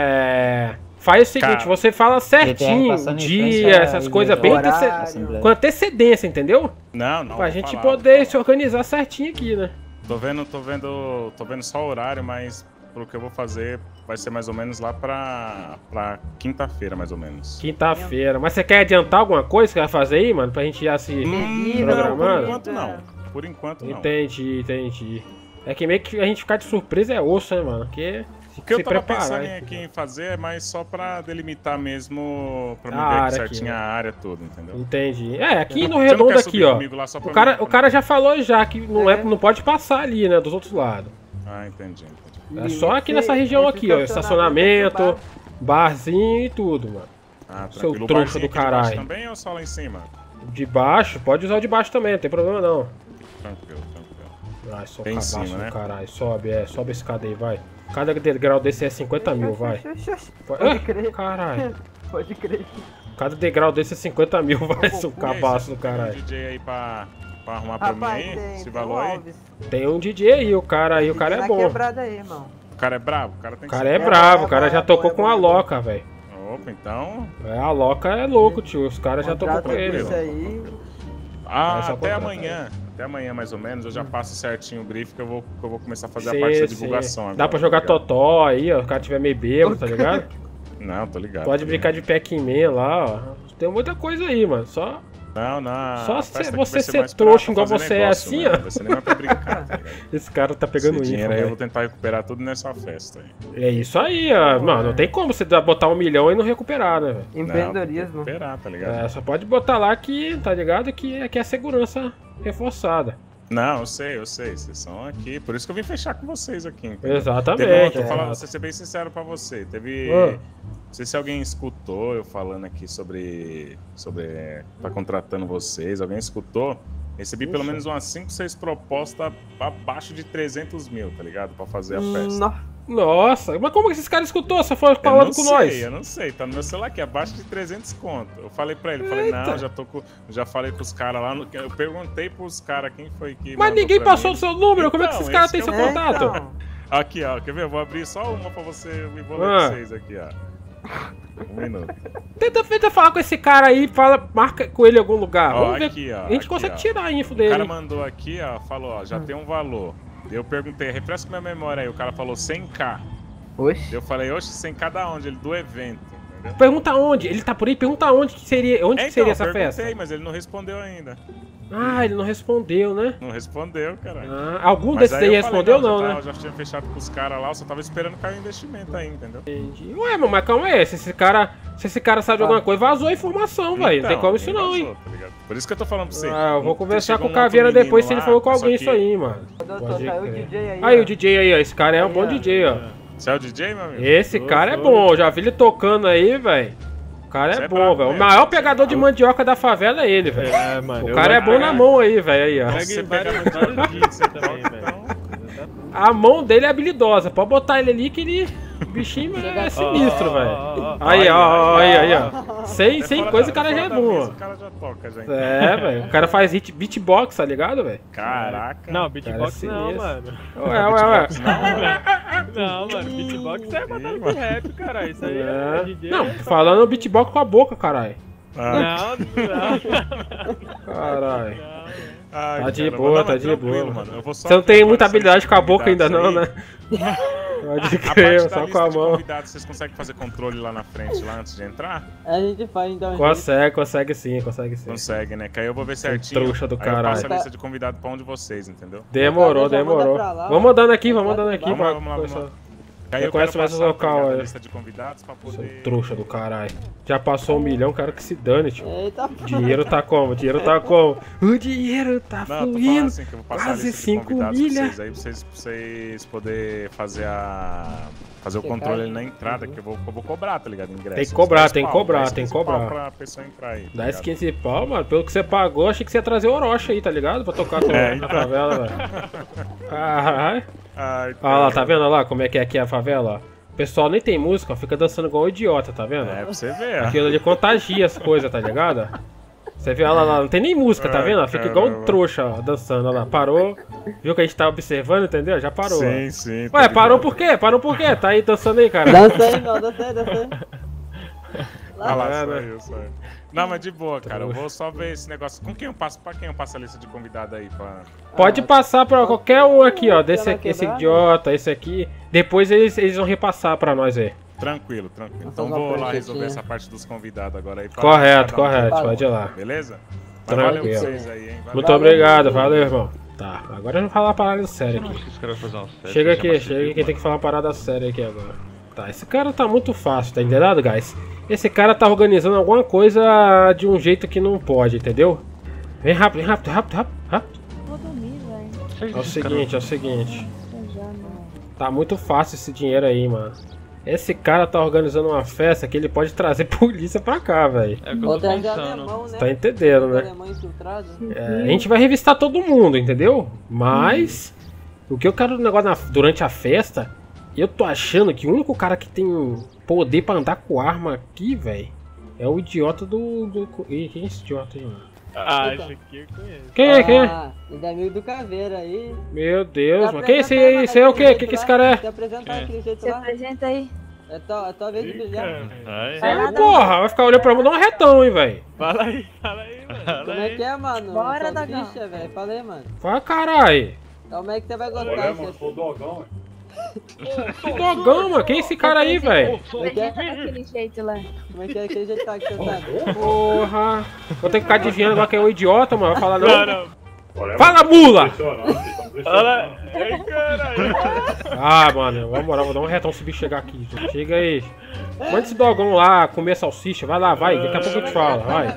É. Faz o seguinte, Cara. você fala certinho, passando em dia, frente à essas coisas igreja. bem antece- Horário. com antecedência, entendeu? Não, não. Pra vou gente falar, poder vou se organizar certinho aqui, né? Tô vendo, tô vendo, tô vendo só o horário, mas pro que eu vou fazer vai ser mais ou menos lá pra, pra quinta-feira, mais ou menos. Quinta-feira. Mas você quer adiantar alguma coisa que vai fazer aí, mano? Pra gente já se Hum, não, por programando? enquanto não. Por enquanto não. Entendi, entendi. É que meio que a gente ficar de surpresa é osso, né, mano? Porque O que eu se tava preparar, pensando hein? em aqui em fazer é mais só pra delimitar mesmo, pra A me ver área aqui aqui, certinho né? a área toda, entendeu? Entendi. É, aqui Você no não redondo quer aqui, subir ó. comigo lá só pra O cara, mim, o cara já falou já que não, é, não pode passar ali, né, dos outros lados. Ah, entendi, entendi. É só aqui nessa região aqui, ó. Estacionamento, barzinho e tudo, mano. Ah, Seu tranquilo. O trouxa barzinho do aqui de baixo caralho. também ou só lá em cima? De baixo, pode usar o de baixo também, não tem problema não. Tranquilo, tranquilo. Ai, só Bem em cabaço cima, do né? caralho. Sobe, é, sobe esse cadê aí, vai. Cada degrau desse é cinquenta mil, vai. Pode Ah, crer. caralho. Pode crer. Cada degrau desse é cinquenta mil, vai, seu E aí, cabaço você do tem um caralho. D J aí pra, pra arrumar pra Rapaz, mim aí, tem, esse tem valor o aí? Alves. Tem um D J aí, o cara aí, o cara é Na bom. quebrada aí, irmão. O cara é brabo? O cara tem O que cara ser é bravo, o cara já é bom, tocou é com bom, a é bom. Loca, velho. Opa, então... É, a Loca é louco, tio. Os caras já tocou com Contrata ele, isso mano. aí. Ah, Vai só até contratar amanhã. Até amanhã, mais ou menos, eu já passo certinho o brief que eu vou, que eu vou começar a fazer Sim, a parte da sim. divulgação agora. Dá pra jogar tá ligado? totó aí, ó. O cara tiver meio bêbado, tá ligado? Não, tô ligado. Pode tô brincar de Pac-Man lá, ó. Tem muita coisa aí, mano. Só, ligado. Não, não. só a se festa aqui você vai ser mais pra- trouxa pra igual fazer você é negócio, assim, mano. ó. Vai ser nem mais pra brincar, tá ligado? Esse cara tá pegando Esse info, dinheiro aí eu velho. vou tentar recuperar tudo nessa festa aí. É isso aí, ó. Mano, não tem como você botar um milhão e não recuperar, né, velho? Empreendedorismo. Recuperar, tá ligado? É, só pode botar lá que, tá ligado? Que aqui é segurança reforçada. Não, eu sei, eu sei. Vocês são aqui. Por isso que eu vim fechar com vocês aqui. Entendeu? Exatamente. Teve um, tô é. falando, vou ser bem sincero pra você. Teve. Ah. Não sei se alguém escutou eu falando aqui sobre. sobre. Tá contratando vocês. Alguém escutou? Recebi pelo menos umas cinco, seis propostas abaixo de trezentos mil, tá ligado? Pra fazer a festa. No- Nossa, mas como que esses caras escutou? Só foi Eu falando não com sei, nós. eu não sei, tá no meu celular aqui, abaixo de trezentos conto. Eu falei pra ele, falei, não, já tô com, já falei pros caras lá, no, eu perguntei pros caras quem foi que Mas mandou ninguém pra passou mim. o seu número, como é que Então, esses caras esse têm que seu é o- contato? Então, Aqui, ó, quer ver? Eu vou abrir só uma pra você e vou ler Ah. pra vocês aqui, ó. Um minuto. Tenta, tenta falar com esse cara aí, fala, marca com ele em algum lugar. Ó, Vamos ver. aqui, ó, a gente aqui, consegue ó. tirar a info O dele. cara mandou aqui, ó, falou, ó, já tem um valor. Eu perguntei, refresca minha memória aí, o cara falou cem k. Oxe. Eu falei, oxe, cem k da onde? Ele do evento, entendeu? Pergunta onde? Ele tá por aí, pergunta onde que seria, onde É, que seria então, essa eu perguntei, festa. mas ele não respondeu ainda. Ah, ele não respondeu, né? Não respondeu, cara. Ah, algum Mas desses aí eu falei, respondeu já não, tava- né? Eu já tinha fechado com os caras lá, eu só tava esperando cair o investimento aí, entendeu? Entendi. Ué, mano, mas calma aí, se esse cara, se esse cara sabe de alguma coisa, vazou a informação, velho. Não tem Então, como isso nem não, vazou, hein? tá ligado? Por isso que eu tô falando pra você. Ah, eu vou Um- conversar chegou com o um outro Caveira menino depois se ele lá, falou com só alguém que- isso aí, mano. Doutor, Pode tá aí o crer. D J aí, Aí, ó. o D J aí, ó. Esse cara é um Aí, bom ó. D J, ó. Você é o D J, meu amigo? Esse Sou, cara é sou. bom, já vi ele tocando aí, velho. O cara Você é é bom, brabo velho. O mesmo, maior você é pegador de brabo. mandioca da favela é ele, velho. É, mano. O eu cara é vou bom na pegar- mão aí, velho. Aí, ó. Pega Você em vários, pega- vários dias também, velho. A mão dele é habilidosa. Pode botar ele ali que ele. O bichinho é sinistro, Ó, velho. ó, ó, ó. Aí, ó, aí, aí, ó. Até Sem, sem fora coisa da- o cara já é fora da bom, mesa, ó. O cara já toca, já. É, velho. O cara faz hit, beatbox, tá ligado, velho? Caraca. Não, beatbox Cara, é não, sinistro. mano. Ué, ué, ué. Não, mano, beatbox é batalha de rap, cara. Isso aí é, É. D J. Não, é tô falando beatbox com a boca, caralho. Ah. Não, não. Caralho. Ai, Tá de cara, boa, mas não, tá mas de tranquilo, boa. mano. Eu vou só Você não ver tem agora muita se habilidade com a boca ainda convidados não, aí. né? Pode A crer, parte da só com lista a de mão. convidados, vocês conseguem fazer controle lá na frente, lá antes de entrar? A gente faz então. Consegue, consegue sim, consegue sim. Consegue, né? Que aí eu vou ver certinho. trouxa do aí eu passo caralho. a lista de convidados pra um de vocês, entendeu? Demorou, Já manda demorou. pra lá, Vamos mandando aqui, vamos mandando aqui. Vamos pra- lá, vamos lá, vamos lá. Aí Você eu conhece quero mais o passar, tá local, ligado, a é. lista de convidados pra Seu poder... trouxa do caralho. Já passou um milhão, quero que se dane, tio. Eita, Dinheiro tá como? Dinheiro tá como? O dinheiro tá Não, tô falando fluindo. assim que eu vou passar a Quase lista de cinco convidados pra milhas. vocês aí, pra vocês, pra vocês poderem fazer a... Fazer o Checagem. controle ali na entrada, que eu vou, eu vou cobrar, tá ligado? Ingresso. Tem que cobrar, dez tem que pau, cobrar, dez, tem que quinze pau cobrar. pra pessoa entrar aí. tá dez, ligado? quinze pau, mano. Pelo que você pagou, achei que você ia trazer o Orochi aí, tá ligado? Pra tocar na É, então. favela, velho. Caralho. Ai, Olha lá, tá vendo olha lá como é que é aqui a favela, ó? O pessoal nem tem música, ó, fica dançando igual um idiota, tá vendo? É, pra você ver. ó. Aquilo ali contagia as coisas, tá ligado? Você vê ela lá, não tem nem música, tá Ai, vendo? Ela fica igual um caramba. trouxa, ó, dançando, olha lá. Parou, viu que a gente tá observando, entendeu? Já parou. Sim, ó. sim. tô Ué, parou ligado. por quê? Parou por quê? Tá aí dançando aí, cara. Dança aí, não, dança aí, dança aí. Ah lá, É, só né? eu, só eu. Não, mas de boa, cara. Eu vou só ver esse negócio. Com quem eu passo? Pra quem eu passo a lista de convidado aí? Pra... Pode passar pra qualquer um aqui, ó. Desse vai aqui, esse quebrar, idiota, esse aqui. Depois eles, eles vão repassar pra nós aí. Tranquilo, tranquilo. Então fazer uma vou lá pranchetinha. resolver essa parte dos convidados agora aí. pra- Correto, pra dar um correto, tempo. pode ir lá. Beleza? Mas valeu Tranquilo. vocês aí, hein? Valeu. Muito obrigado, valeu, irmão. Tá, agora eu vou falar uma parada séria aqui. Esse cara vai fazer uma festa, Chega chama aqui, chega aqui, tem que falar uma parada séria aqui agora. Tá, esse cara tá muito fácil, tá entendendo, guys? Esse cara tá organizando alguma coisa de um jeito que não pode, entendeu? Vem rápido, vem rápido, rápido, rápido, rápido. Vou dormir, velho. É o seguinte, é o seguinte. Tá muito fácil esse dinheiro aí, mano. Esse cara tá organizando uma festa que ele pode trazer polícia pra cá, velho. É o que eu Ou tô trazer pensando. alemão, né? Tá entendendo, né? Alemão infiltrado. É, a gente vai revistar todo mundo, entendeu? Mas o que eu quero no negócio na- durante a festa, eu tô achando que o único cara que tem poder pra andar com arma aqui, velho, é o idiota do. do... Ih, quem é esse idiota aí, mano? Ah, esse aqui eu conheço. Quem é? Quem é? Ah, ele é amigo do Caveira aí. Meu Deus, Se mano. Quem é esse apresenta aí? mano, Esse é o quê? daquele O que, que jeito esse cara lá. é? Se apresenta Quem é? daquele jeito Se lá. apresenta aí. É tua, é tua vez de brilhar. Ai. Vai lá, É, porra, vai ficar olhando pra mim, dá um retão, hein, velho. Fala aí, fala aí, mano. Como é que é, mano? Bora, Dogão. Salsicha, velho. Fala aí, mano. Vai, caralho. Como é que você vai gostar? Você... sou o Dogão, Que dogão, mano. Quem é esse cara aí, velho? Como é que é? Apresenta daquele jeito lá. Como é que é aquele jeito que tá aqui sentado? Porra. Vou ter que ficar adivinhando agora quem é o idiota, mano. Vai falar não. Não, não. Fala, mula! Fala. Ai, caralho. Ah, mano, na moral, vou dar um retão se o bicho chegar aqui. gente. Chega aí. Manda esse dogão lá comer salsicha. Vai lá, vai. Daqui a pouco eu te falo. Vai.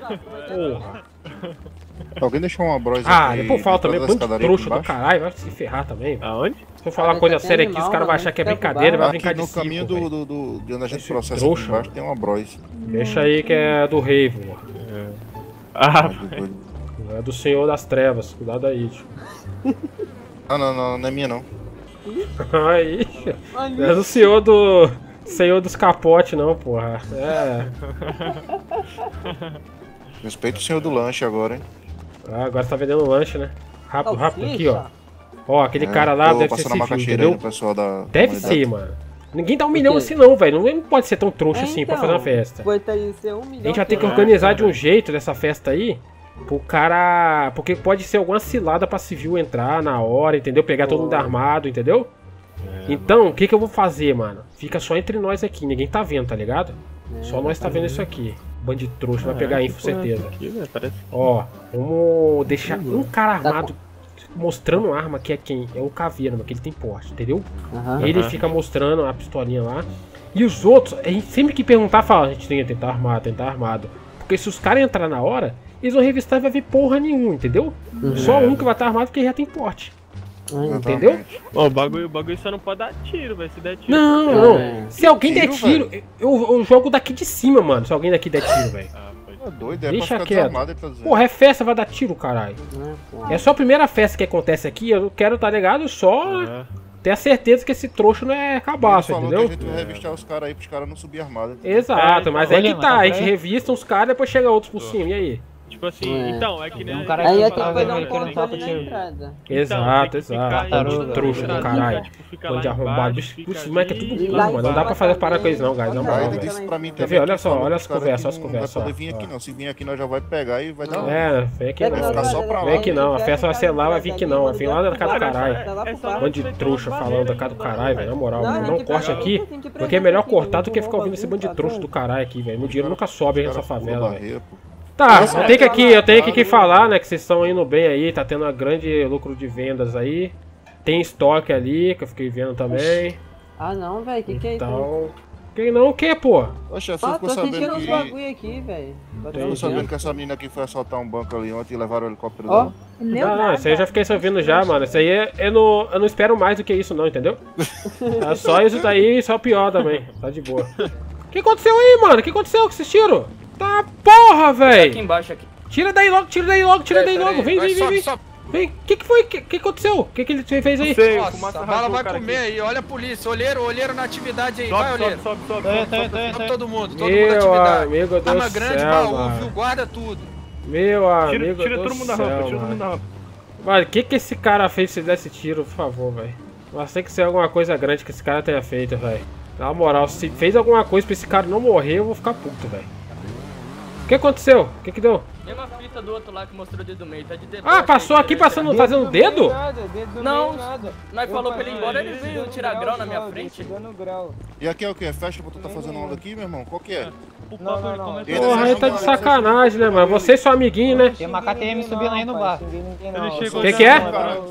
Porra. Alguém deixou uma brosa Ah, aqui depois fala dentro também. da Bando de escadaria trouxa aqui do embaixo? caralho. Vai se ferrar também. velho. Aonde? Se eu falar Ah, coisa tem séria aqui, animal, os caras vão mano. achar que é Tá brincadeira e vai Aqui brincar de no circo, caminho do, velho. do, do, de onde a gente Esse processa aqui trouxa, embaixo tem uma brosa. Deixa aí que é do rei, vô. Ah, É do Senhor das Trevas. Cuidado aí, tio. Ah, não, não, não é minha não. Aí, não é do Senhor do... Senhor dos capotes, não, porra. É. Respeita o senhor do lanche agora, hein? Ah, agora você tá vendendo lanche, né? Rápido, rápido aqui, ó. Ó, aquele É, cara lá tô deve ser passando a civil, macaxeira aí entendeu? no pessoal da Deve comunidade. ser, mano. Ninguém dá um milhão assim não, velho. Não, não pode ser tão trouxa assim pra fazer uma festa. Foi ter ser um milhão. A gente vai ter que de organizar de um jeito dessa festa aí, pro cara... Porque pode ser alguma cilada pra civil entrar na hora, entendeu? Pegar todo mundo armado, entendeu? Então, o que que eu vou fazer, mano? Fica só entre nós aqui, ninguém tá vendo, tá ligado? Só nós tá vendo isso aqui. Bando de trouxa, vai pegar info, certeza. Ó, vamos deixar um cara armado mostrando arma que é quem? É o Caveira, mano, que ele tem porte, entendeu? Aham. Ele Aham. fica mostrando a pistolinha lá. E os outros, a gente sempre que perguntar, fala, a gente tem que tentar armado, tentar armado. Porque se os caras entrar na hora, eles vão revistar e vai ver porra nenhuma, entendeu? Uhum. Só um que vai estar armado porque já tem porte. Entendeu? Ó, o bagulho, o bagulho só não pode dar tiro, velho. Se der tiro. Não, não. Se alguém der tiro, eu, eu jogo daqui de cima, mano. Se alguém daqui der tiro, velho. É doido, é Deixa pra ficar quieto. desarmado, ele tá dizendo. Porra, é festa, vai dar tiro, caralho. É só a primeira festa que acontece aqui. Eu quero, tá ligado? Só ter a certeza que esse trouxa não é cabaço, Ele falou entendeu? que a gente vai revistar os caras aí pros caras não subir armados. Exato, mas aí que tá. A gente revista uns caras e depois chega outros por cima. E aí? Tipo assim, É. então, é que nem... Um cara Aí é que fazer um controle na entrada. Exato, Então, exato. tem que Bando ficar de trouxa do aí, caralho. tipo, fica Bando lá de arrombado. embaixo, Bicho, fica Os moleque é tudo ali, burro, lá mano. Não dá embaixo pra fazer parada com eles não, guys. Na moral. Aí ele disse pra mim Quer também ver? Olha que só, falou olha que as os caras conversas, aqui as não conversas. vai ó. poder vir aqui Ó. não. Se vir aqui nós já vai pegar e vai dar um... É, vem aqui não. Vai ficar só pra lá. Vem aqui não, a festa vai ser lá, vai vir aqui não. Vai vir lá da casa do caralho. Bando de trouxa falando da casa do caralho, velho. Na moral, Não, não tem que corte pegar- aqui, tem que porque é pregar melhor aqui, cortar do tem que que ficar ouvindo esse bando de bagulho, trouxa do caralho aqui, velho. Meu dinheiro nunca sobe aí nessa favela, velho. barreira, pô. Tá, eu tenho que aqui, eu tenho que, que falar, né, que vocês estão indo bem aí, tá tendo um grande lucro de vendas aí. Tem estoque ali, que eu fiquei vendo também. Ah não, velho, que que é isso? Então... Quem não, o que, pô? Ô, chefe, Ah, você ficou tô sabendo sentindo uns que... bagulho aqui, velho. Eu tô sabendo que essa menina aqui foi assaltar um banco ali ontem e levaram o helicóptero Ó, dela. Não, não, isso aí eu já fiquei sabendo já, mano. Isso aí é, eu, não, eu não espero mais do que isso não, entendeu? É só isso daí e só pior também. Tá de boa. O que aconteceu aí, mano? O que aconteceu com esses tiros? Tá porra, velho! Aqui embaixo, aqui. Tira daí logo, tira daí logo, tira daí logo. Vem, vem, vem, vem. Sobe, Vem, o que que foi? O que, que aconteceu? O que que ele fez aí? Nossa, a bala vai comer aí, olha a polícia, olheiro, olheiro na atividade aí, vai olheiro. Sobe, sobe, sobe, sobe, sobe, sobe todo mundo, todo Meu mundo na atividade. amigo do Arma grande, céu, baú, mano. viu, guarda tudo. Meu amigo Tira, tira do todo mundo da céu, rampa, tira todo mano. mundo da rampa. Mano, o que que esse cara fez se desse tiro, por favor, velho? Mas tem que ser alguma coisa grande que esse cara tenha feito, velho. Na moral, se fez alguma coisa pra esse cara não morrer, eu vou ficar puto, velho. O que aconteceu? O que que deu? Mesma fita do outro lá que mostrou o dedo do meio, tá de dedo. Ah, passou aqui passando, fazendo dedo? Não, nós falou pra ele ir embora, ele veio tirar grau na minha frente. E aqui é o quê? Festa pra tu tá fazendo onda aqui, meu irmão? Qual que é? Não, não, não. Porra, aí tá de sacanagem, né, mano? Você e seu amiguinho, né? Tem uma K T M subindo aí no bar. O que que é?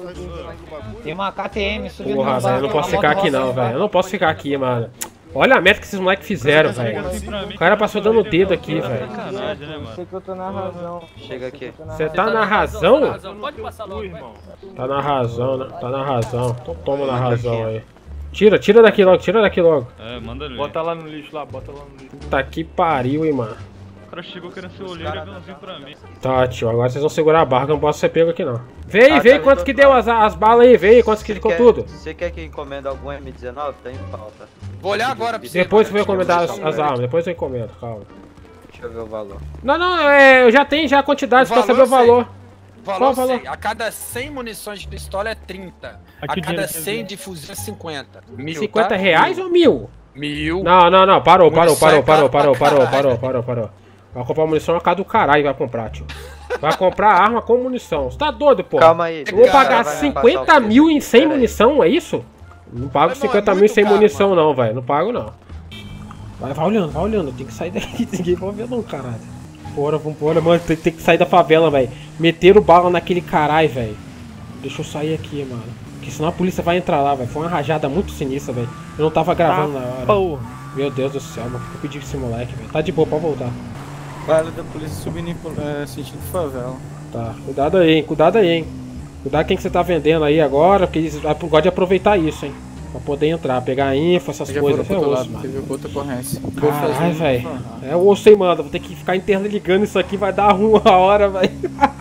Tem uma K T M subindo Porra, no bar. velho, eu não posso ficar aqui não, velho. Eu não posso ficar aqui, mano. Olha a meta que esses moleques fizeram, velho. O cara passou dando o dedo aqui, velho. Sei que eu tô na razão. Chega aqui. Você tá na razão? Pode passar logo, irmão. Tá na razão, né? Tá na razão. Então toma na razão aí. Tira, tira daqui logo, tira daqui logo. É, manda ali. Bota lá no lixo lá, bota lá no lixo. Puta que pariu, hein, mano. O cara chegou querendo ser olheiro e veio pra mim. Tá, tio, agora vocês vão segurar a barra que eu não posso ser pego aqui não. Vem, ah, vem, tá quantos que deu as, as balas aí, vem, quantos que ficou tudo. Você quer que encomenda algum M dezenove? Tá em falta. Vou olhar agora pra você. Depois eu vou encomendar as, as armas, depois eu encomendo, calma. Deixa eu ver o valor. Não, não, é, eu já tenho já a quantidade, só saber o valor. Valor, valor? A cada cem munições de pistola é trinta. Aqui a cada dinheiro, cem de fuzil é cinquenta. Mil, cinquenta tá? reais ou mil? Mil. Não, não, não, parou, parou, Munição parou, é parou, caro parou, pra parou, caralho. parou, parou, parou. Vai comprar munição na casa do caralho, vai comprar, tio. Vai comprar arma com munição. Você tá doido, pô? Calma aí. Eu vou pagar vai cinquenta passar o mil em sem Pera aí. munição, é isso? Não pago Mas não, cinquenta é mil muito sem caro, munição mano. não, velho. Não pago não. Vai, vai olhando, vai olhando. Tem que sair daqui, ninguém vai ver não, caralho. Bora, vambora, mano. Tem, tem que sair da favela, velho. Meteram bala naquele caralho, velho. Deixa eu sair aqui, mano. Porque senão a polícia vai entrar lá, velho. Foi uma rajada muito sinistra, velho. Eu não tava gravando Ah, na hora. porra. Meu Deus do céu, mano. Eu pedi pra esse moleque, velho. Tá de boa, pode voltar. Vale da polícia subindo em é, sentido favela. Tá, cuidado aí, hein. Cuidado aí, hein. Cuidado quem que você tá vendendo aí agora, porque eles gostam de aproveitar isso, hein. Pra poder entrar, pegar info, essas Já coisas. foram É pro outro osso, lado, mano. teve outra ocorrência. Caralho, velho. É osso, hein, mano. Vou ter que ficar interligando isso aqui, vai dar ruim uma hora, velho.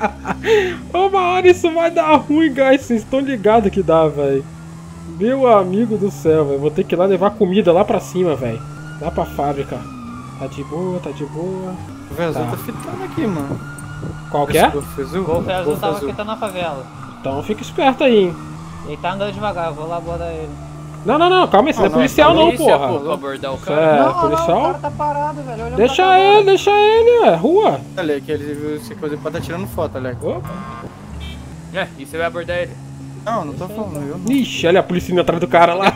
Uma hora isso vai dar ruim, guys. Vocês estão ligados que dá, velho. Meu amigo do céu, velho. Vou ter que ir lá levar comida lá pra cima, velho. Lá pra fábrica. Tá de boa, tá de boa. O Vezul Tá. tá fitando aqui, mano. Qual que é? O Vezul tava fitando na favela. Então fica esperto aí, hein. Ele tá andando devagar, vou lá abordar ele. Não, não, não, calma aí, você não, é policial não, porra. Pra abordar o Você cara. é não, policial? não, o cara tá parado, velho. olhando Deixa pra ele, deixa ele, é rua. Olha que ele viu essa coisa pra tá tirando foto, Alex. Opa. É, e você vai abordar ele? Não, não tô falando, eu não. Ixi, olha a polícia indo atrás do cara lá.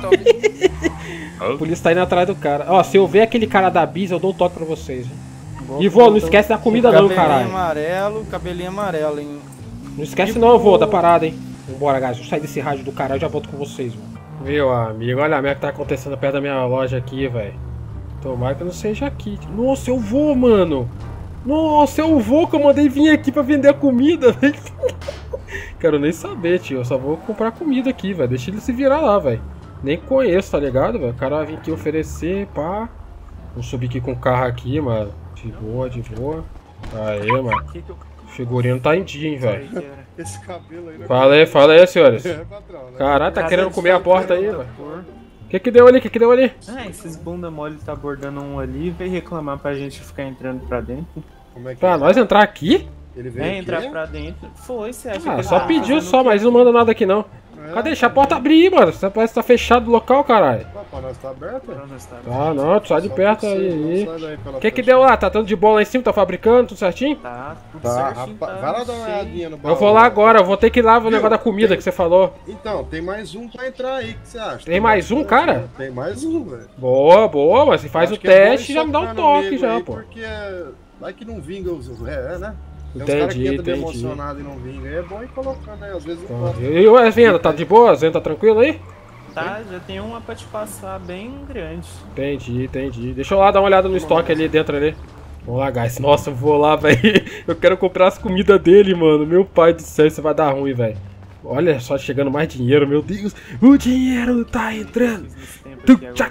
A polícia tá indo atrás do cara. Ó, se eu ver aquele cara da Bis, eu dou um toque pra vocês. E vô, não esquece da comida não, Cabelinho caralho. amarelo, cabelinho amarelo, hein. Não esquece não, vô, da parada, hein. Vambora, guys, vou sair desse rádio do caralho e já volto com vocês, mano. Meu amigo, olha a merda que tá acontecendo perto da minha loja aqui, velho. Tomara que não seja aqui. Nossa, eu vou, mano. Nossa, eu vou que eu mandei vir aqui pra vender a comida, velho. Quero nem saber, tio. Eu só vou comprar comida aqui, velho. Deixa ele se virar lá, velho. Nem conheço, tá ligado, velho? O cara vai vir aqui oferecer, pá. Vou subir aqui com o carro aqui, mano. De boa, de boa. Aê, mano. O figurino tá em dia, hein, velho. Esse cabelo aí, né? Fala aí, fala aí, senhores. É, patrão, né? Caralho, tá querendo comer a porta aí, velho. O que que deu ali? O que que deu ali? Ah, esses bunda mole tá abordando um ali e veio reclamar pra gente ficar entrando pra dentro. Como é que Pra é? nós entrar aqui? Ele veio É, aqui? entrar pra dentro. Foi, você acha que Ah, ele só tá pediu fazendo só, o quê? mas não manda nada aqui não. Cadê? Deixa a porta abrir, mano. Você parece que tá fechado o local, caralho. Ah, pra nós tá aberto? Pra nós tá Ah, não, tu sai de Só perto você, aí. não aí. sai daí pela O que que frente. deu lá? Tá dando de bola lá em cima? Tá fabricando? Tudo certinho? Tá, tudo Tá, certinho, rapaz, tá, vai lá dar uma sei. olhadinha no baú. Eu vou lá agora, eu vou ter que ir lá ver o Viu? negócio da comida Tem- que você falou. Então, tem mais um pra entrar aí, o que você acha? Tem mais um, cara? Tem mais um, velho. Boa, boa, mas se faz Acho o que é bom teste, já me dá um socar no toque amigo já, aí, pô. Porque vai que não vinga os... É, né? Tem uns Entendi, caras que entram de entendi. emocionado e não vinga. É bom ir colocando aí, às vezes não Então, gosta. E e a venda, tá de boa? A venda tá tranquilo aí? Tá, já tem uma pra te passar bem grande. Entendi, entendi. Deixa eu lá dar uma olhada no estoque ali dentro ali. Vamos lá, guys. Nossa, eu vou lá, velho. Eu quero comprar as comidas dele, mano. Meu pai do céu, isso vai dar ruim, velho. Olha só, chegando mais dinheiro, meu Deus. O dinheiro tá entrando. Deixa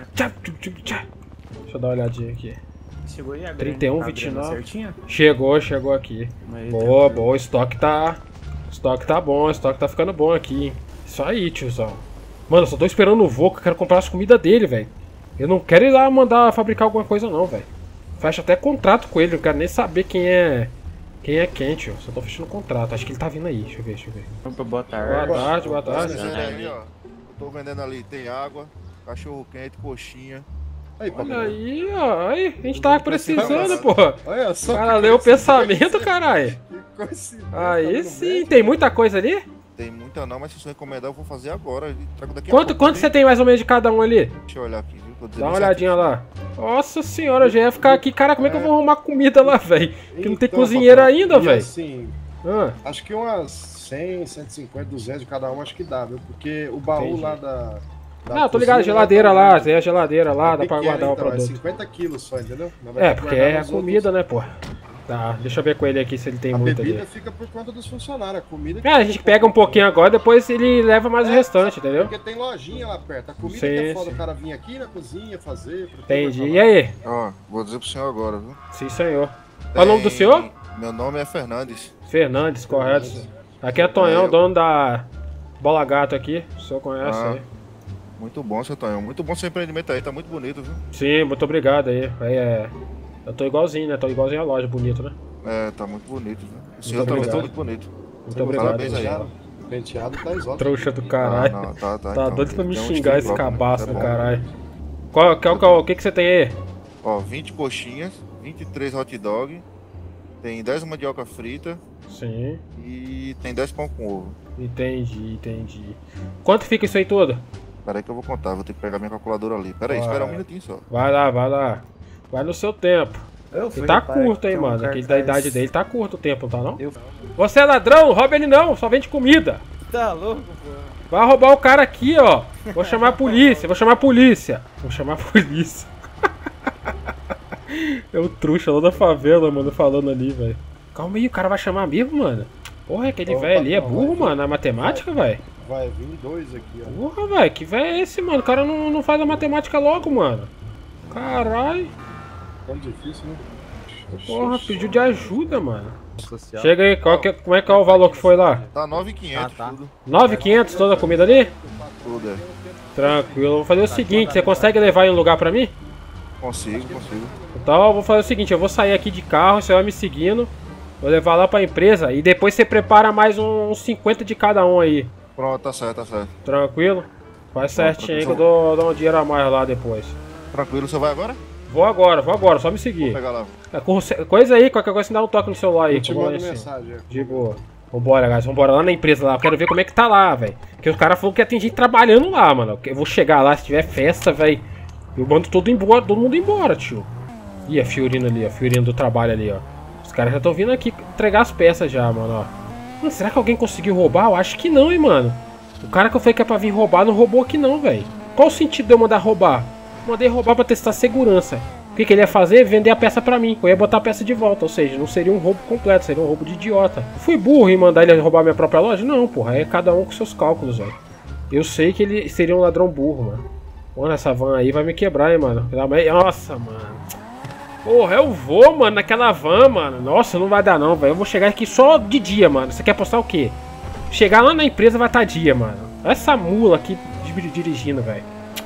eu dar uma olhadinha aqui. Chegou aí a trinta e um, vinte e nove. Certinho? Chegou, chegou aqui. Boa, boa. O estoque tá... O estoque tá bom, o estoque tá ficando bom aqui, hein. Isso aí, tiozão. Mano, eu só tô esperando o Vô, que eu quero comprar as comidas dele, velho. Eu não quero ir lá mandar fabricar alguma coisa não, velho. Fecha até contrato com ele, não quero nem saber quem é... Quem é quem, tio. Só tô fechando contrato. Acho que ele tá vindo aí. Deixa eu ver, deixa eu ver. Opa, boa tarde. Boa tarde, boa tarde. Aí, ó. Tô vendendo ali, tem água, cachorro quente, coxinha. Aí, olha aí, ó. Aí, a gente tava precisando, pô. Olha só. O cara leu o pensamento, caralho. Aí sim. Tem muita coisa ali? Tem muita não, mas se você encomendar eu vou fazer agora. Trago daqui a Quanto, pouco, quanto você tem mais ou menos de cada um ali? Deixa eu olhar aqui, viu? Dá uma olhadinha lá. Nossa senhora, eu já ia ficar aqui. Cara, como é que eu vou arrumar comida lá, velho? Que não tem Então, cozinheiro papai, ainda, e velho. Assim, ah. acho que umas cem, cento e cinquenta, duzentos de cada um, acho que dá, viu? Porque o baú Entendi. lá da... da Não, tô ligado, cozinha geladeira lá, lá, tem a geladeira lá, é dá pra pequena, guardar o então, produto. É cinquenta quilos só, entendeu? Não vai É, ter que porque guardar é a nos comida, outros. né, pô? Tá, deixa eu ver com ele aqui se ele tem A muito bebida ali. fica por conta dos funcionários, a comida... É, a gente pega um pouquinho agora, depois ele leva mais o restante, entendeu? Porque tem lojinha lá perto, a comida Sim, que é foda sim. o cara vir aqui na cozinha, fazer... Entendi. E aí? Ó, vou dizer pro senhor agora, viu? Sim, senhor. Qual é o nome do senhor? Meu nome é Fernandes. Fernandes, correto. Aqui é Tonhão, É, eu- dono da Bola Gato aqui. O senhor conhece Ah, aí. Muito bom, seu Tonhão. Muito bom seu empreendimento aí, tá muito bonito, viu? Sim, muito obrigado aí. Aí é... Eu tô igualzinho, né? Tô igualzinho a loja, bonito, né? É, tá muito bonito, viu? O Muito senhor também tá obrigado. muito bonito. Muito obrigado. Parabéns aí. O penteado tá exótico. Trouxa do caralho. Ah, não, tá, tá, Tá então, doido pra me tem um xingar estilo esse próprio, né? cabaço Tá do bom. caralho. Qual, qual, qual, o que que você tem aí? Ó, vinte coxinhas, vinte e três hot dog, tem dez mandioca frita. Sim. E tem dez pão com ovo. Entendi, entendi. Quanto fica isso aí tudo? Pera aí que eu vou contar, vou ter que pegar minha calculadora ali. Pera aí, Vai. espera um minutinho só. Vai lá, vai lá. Vai no seu tempo. Ele tá curto, hein, tem um mano. Aquele da cartaz. idade dele tá curto o tempo, não tá não? Você é ladrão, rouba ele não, só vende comida. Tá louco, pô? Vai roubar o cara aqui, ó. Vou chamar a polícia, vou chamar a polícia. Vou chamar a polícia. É o trouxa lá da favela, mano, falando ali, velho. Calma aí, o cara vai chamar mesmo, mano. Porra, aquele Ô, velho ali é patrão, burro, vai vir. mano, na matemática, velho. Vai vir dois aqui, ó. Porra, velho, que velho é esse, mano? O cara não, não faz a matemática logo, mano. Caralho. Tão difícil, né? Porra, pediu de ajuda, mano. Chega aí, qual que é- como é que é o valor que foi lá? Tá nove mil e quinhentos Ah, tá. tudo. nove mil e quinhentos toda a comida ali? Tudo, é. Tranquilo, vou fazer o seguinte, você consegue levar em um lugar pra mim? Consigo, consigo. Então eu vou fazer o seguinte, eu vou sair aqui de carro, você vai me seguindo. Vou levar lá pra empresa e depois você prepara mais uns cinquenta de cada um aí. Pronto, tá certo, tá certo. Tranquilo? Faz certinho aí que eu dou, dou um dinheiro a mais lá depois. Tranquilo, você vai agora? Vou agora, vou agora, só me seguir. Vou pegar lá. É, co- coisa aí, qualquer coisa você dá um toque no celular aí. Eu te que eu vou mando lá em cima. mensagem. é. De boa. Vambora, guys. Vambora lá na empresa lá. Eu quero ver como é que tá lá, velho. Porque o cara falou que ia ter gente trabalhando lá, mano. Eu vou chegar lá, se tiver festa, velho. Eu mando todo, embora, todo mundo embora, tio. Ih, a Fiorina ali, a Fiorina do trabalho ali, ó. Os caras já estão vindo aqui entregar as peças já, mano, ó. Mano, será que alguém conseguiu roubar? Eu acho que não, hein, mano. O cara que eu falei que é pra vir roubar não roubou aqui não, velho. Qual o sentido de eu mandar roubar? Mandei roubar pra testar segurança. O que, que ele ia fazer? Vender a peça pra mim. Eu ia botar a peça de volta. Ou seja, não seria um roubo completo, seria um roubo de idiota. Eu fui burro em mandar ele roubar minha própria loja? Não, porra. É cada um com seus cálculos, velho. Eu sei que ele seria um ladrão burro, mano. Mano, essa van aí vai me quebrar, hein, mano. Nossa, mano. Porra, eu vou, mano, naquela van, mano. Nossa, não vai dar não, velho. Eu vou chegar aqui só de dia, mano. Você quer apostar o quê? Chegar lá na empresa vai estar dia, mano. Olha essa mula aqui dirigindo, velho.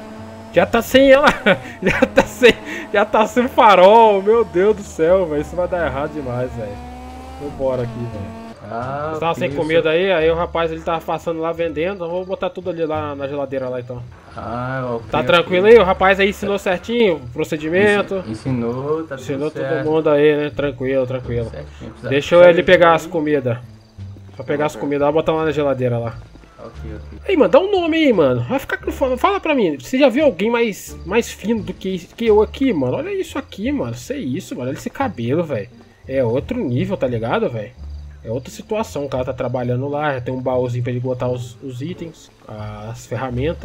Já tá sem ela. Já tá sem. Já tá sem farol. Meu Deus do céu, velho. Isso vai dar errado demais, velho. Vambora aqui, velho. Ah, Você tava sem isso. comida aí, aí o rapaz ele tava passando lá vendendo. Eu vou botar tudo ali lá na geladeira lá então. Ah, ok, Tá ok. tranquilo aí? O rapaz aí ensinou certinho o procedimento. Ensi- Ensinou, tá Ensinou tudo todo certo. mundo aí, né? Tranquilo, tranquilo. Certinho, precisa- Deixa ele pegar as comidas. Só pegar as comidas, botar lá na geladeira lá. Ok, ok. Aí, mano, dá um nome aí, mano. Vai ficar. Fala pra mim, você já viu alguém mais, mais fino do que, que eu aqui, mano? Olha isso aqui, mano. Isso é isso, mano. Olha esse cabelo, velho. É outro nível, tá ligado, velho? É outra situação. O cara tá trabalhando lá, já tem um baúzinho pra ele botar os, os itens, as ferramentas.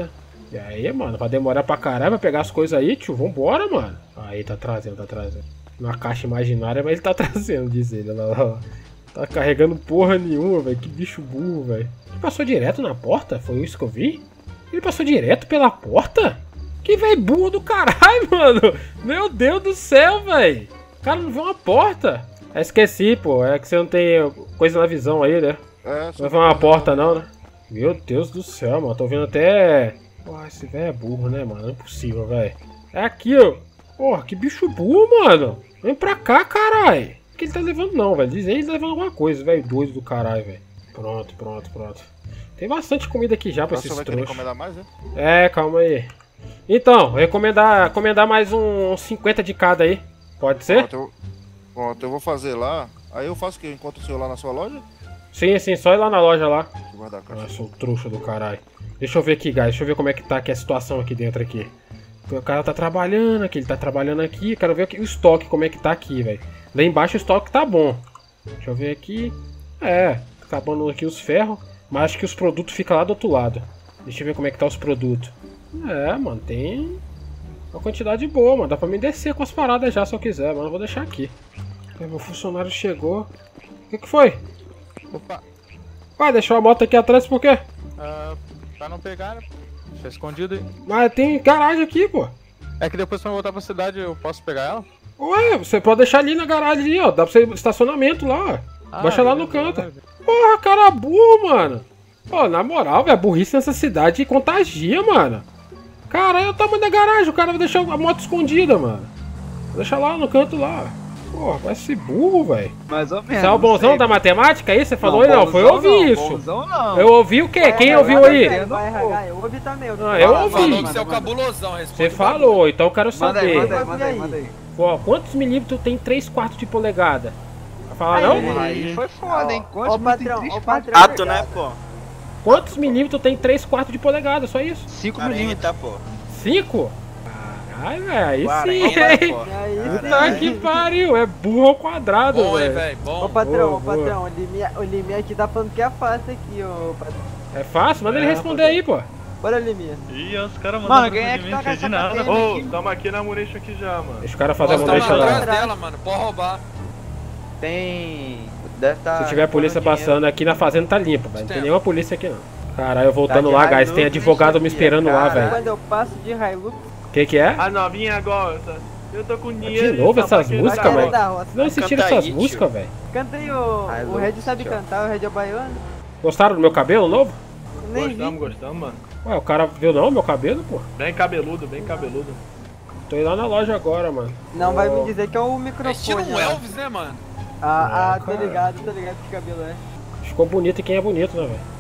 E aí, mano, vai demorar pra caralho pra pegar as coisas aí, tio. Vambora, mano. Aí, tá trazendo, tá trazendo. Na caixa imaginária, mas ele tá trazendo, diz ele. Olha lá, olha lá. Tá carregando porra nenhuma, velho. Que bicho burro, velho. Ele passou direto na porta? Foi isso que eu vi? Ele passou direto pela porta? Que velho burro do caralho, mano. Meu Deus do céu, velho. O cara não viu uma porta. É, esqueci, pô. É que você não tem coisa na visão aí, né? É, não vai ver uma porta, não, né? Meu Deus do céu, mano. Tô vendo até... Porra, esse velho é burro, né, mano? Não é possível, velho. É aqui, ó. Porra, que bicho burro, mano. Vem pra cá, caralho. Que ele tá levando não, velho. Diz ele tá levando alguma coisa, velho. Doido do caralho, velho. Pronto, pronto, pronto. Tem bastante comida aqui já pra esses trouxas. Você vai encomendar mais, né? É, calma aí. Então, recomendar, recomendar mais uns cinquenta de cada aí. Pode ser? Pronto eu, pronto, eu vou fazer lá. Aí eu faço o que? Eu encontro o seu lá na sua loja? Sim, sim, só ir lá na loja lá. Deixa eu guardar a caixa. Nossa, o trouxa do caralho. Deixa eu ver aqui, guys. Deixa eu ver como é que tá aqui a situação aqui dentro aqui. O cara tá trabalhando aqui, ele tá trabalhando aqui. Quero ver aqui o estoque, como é que tá aqui, velho. Lá embaixo o estoque tá bom. Deixa eu ver aqui. É, acabando aqui os ferros. Mas acho que os produtos ficam lá do outro lado. Deixa eu ver como é que tá os produtos. É, mano, tem uma quantidade boa, mano. Dá pra me descer com as paradas já se eu quiser, mas eu vou deixar aqui. Meu funcionário chegou. O que que foi? Opa. Ué, deixou a moto aqui atrás por quê? Uh, pra não pegar, né? Deixa escondido aí. Mas tem garagem aqui, pô. É que depois quando eu voltar pra cidade eu posso pegar ela? Ué, você pode deixar ali na garagem ali, ó. Dá pra você estacionamento lá, ó. Ah, baixa lá no canto. Porra, cara burro, mano. Pô, na moral, velho, a burrice nessa cidade contagia, mano. Cara, é o tamanho da garagem, o cara vai deixar a moto escondida, mano. Deixa lá no canto lá. Porra, vai ser burro, velho. Mais ou menos. Você é o bonzão da matemática aí? Você falou aí? Não, foi eu ouvir isso. Bonzão não. Eu ouvi o quê? Quem ouviu aí? Vai arragar, eu ouvi também. Eu Ah, eu ouvi. Falou que você é o cabulosão, Você falou, então eu quero Manda aí, saber. manda aí, manda aí, manda aí. Pô, quantos milímetros tem três quartos de polegada? Vai falar não? Aí foi foda, hein? Ó, o patrão, ó, o patrão. Ato, né, pô? Quantos milímetros tem três quartos de polegada? Só isso? cinco milímetros. pô. cinco? Caralho, velho, aí sim, quarenta, hein? pô. Puta que pariu, é burro ao quadrado, Bom, hein, velho. velho, bom. Ô, patrão, Boa, ô, patrão, o Liminha, o Liminha aqui tá falando que é fácil aqui, ô, patrão. É fácil? Manda ele É, responder patrão. aí, pô. Bora, Liminha. Ih, os caras Mano, mandam quem é que tá com fez de essa nada. cadeira? Ô, tamo aqui na Munition aqui já, mano. Deixa o cara fazer a Nós mudança tamo lá. atrás dela, mano. Pode roubar. Tem... Deve tá... Se tiver polícia passando aqui na fazenda tá limpo, velho. Não tem Tempo. nenhuma polícia aqui não. Caralho, eu voltando Tá de lá, guys. Hilux, Tem advogado me bicho, esperando lá, cara. velho. Quando eu passo de Hilux... Que que é? A novinha agora, eu tô com dinheiro. De novo só essas pra quem músicas, dá- velho? da roça. Não assistiram Canta essas aí, músicas, tio. velho. Canta aí, o, o Red sabe cantar, o Red é baiano. Gostaram do meu cabelo novo? Nem vi. Gostamos, gostamos, mano. Ué, o cara viu não meu cabelo, pô? Bem cabeludo, bem cabeludo. Tô indo lá na loja agora, mano. Não vai me Ô, dizer que é o É microfone. estilo um né? Elvis, né, mano? Ah, ah, É, tô cara. ligado, tô ligado que cabelo é. Ficou bonito e quem é bonito, né, velho?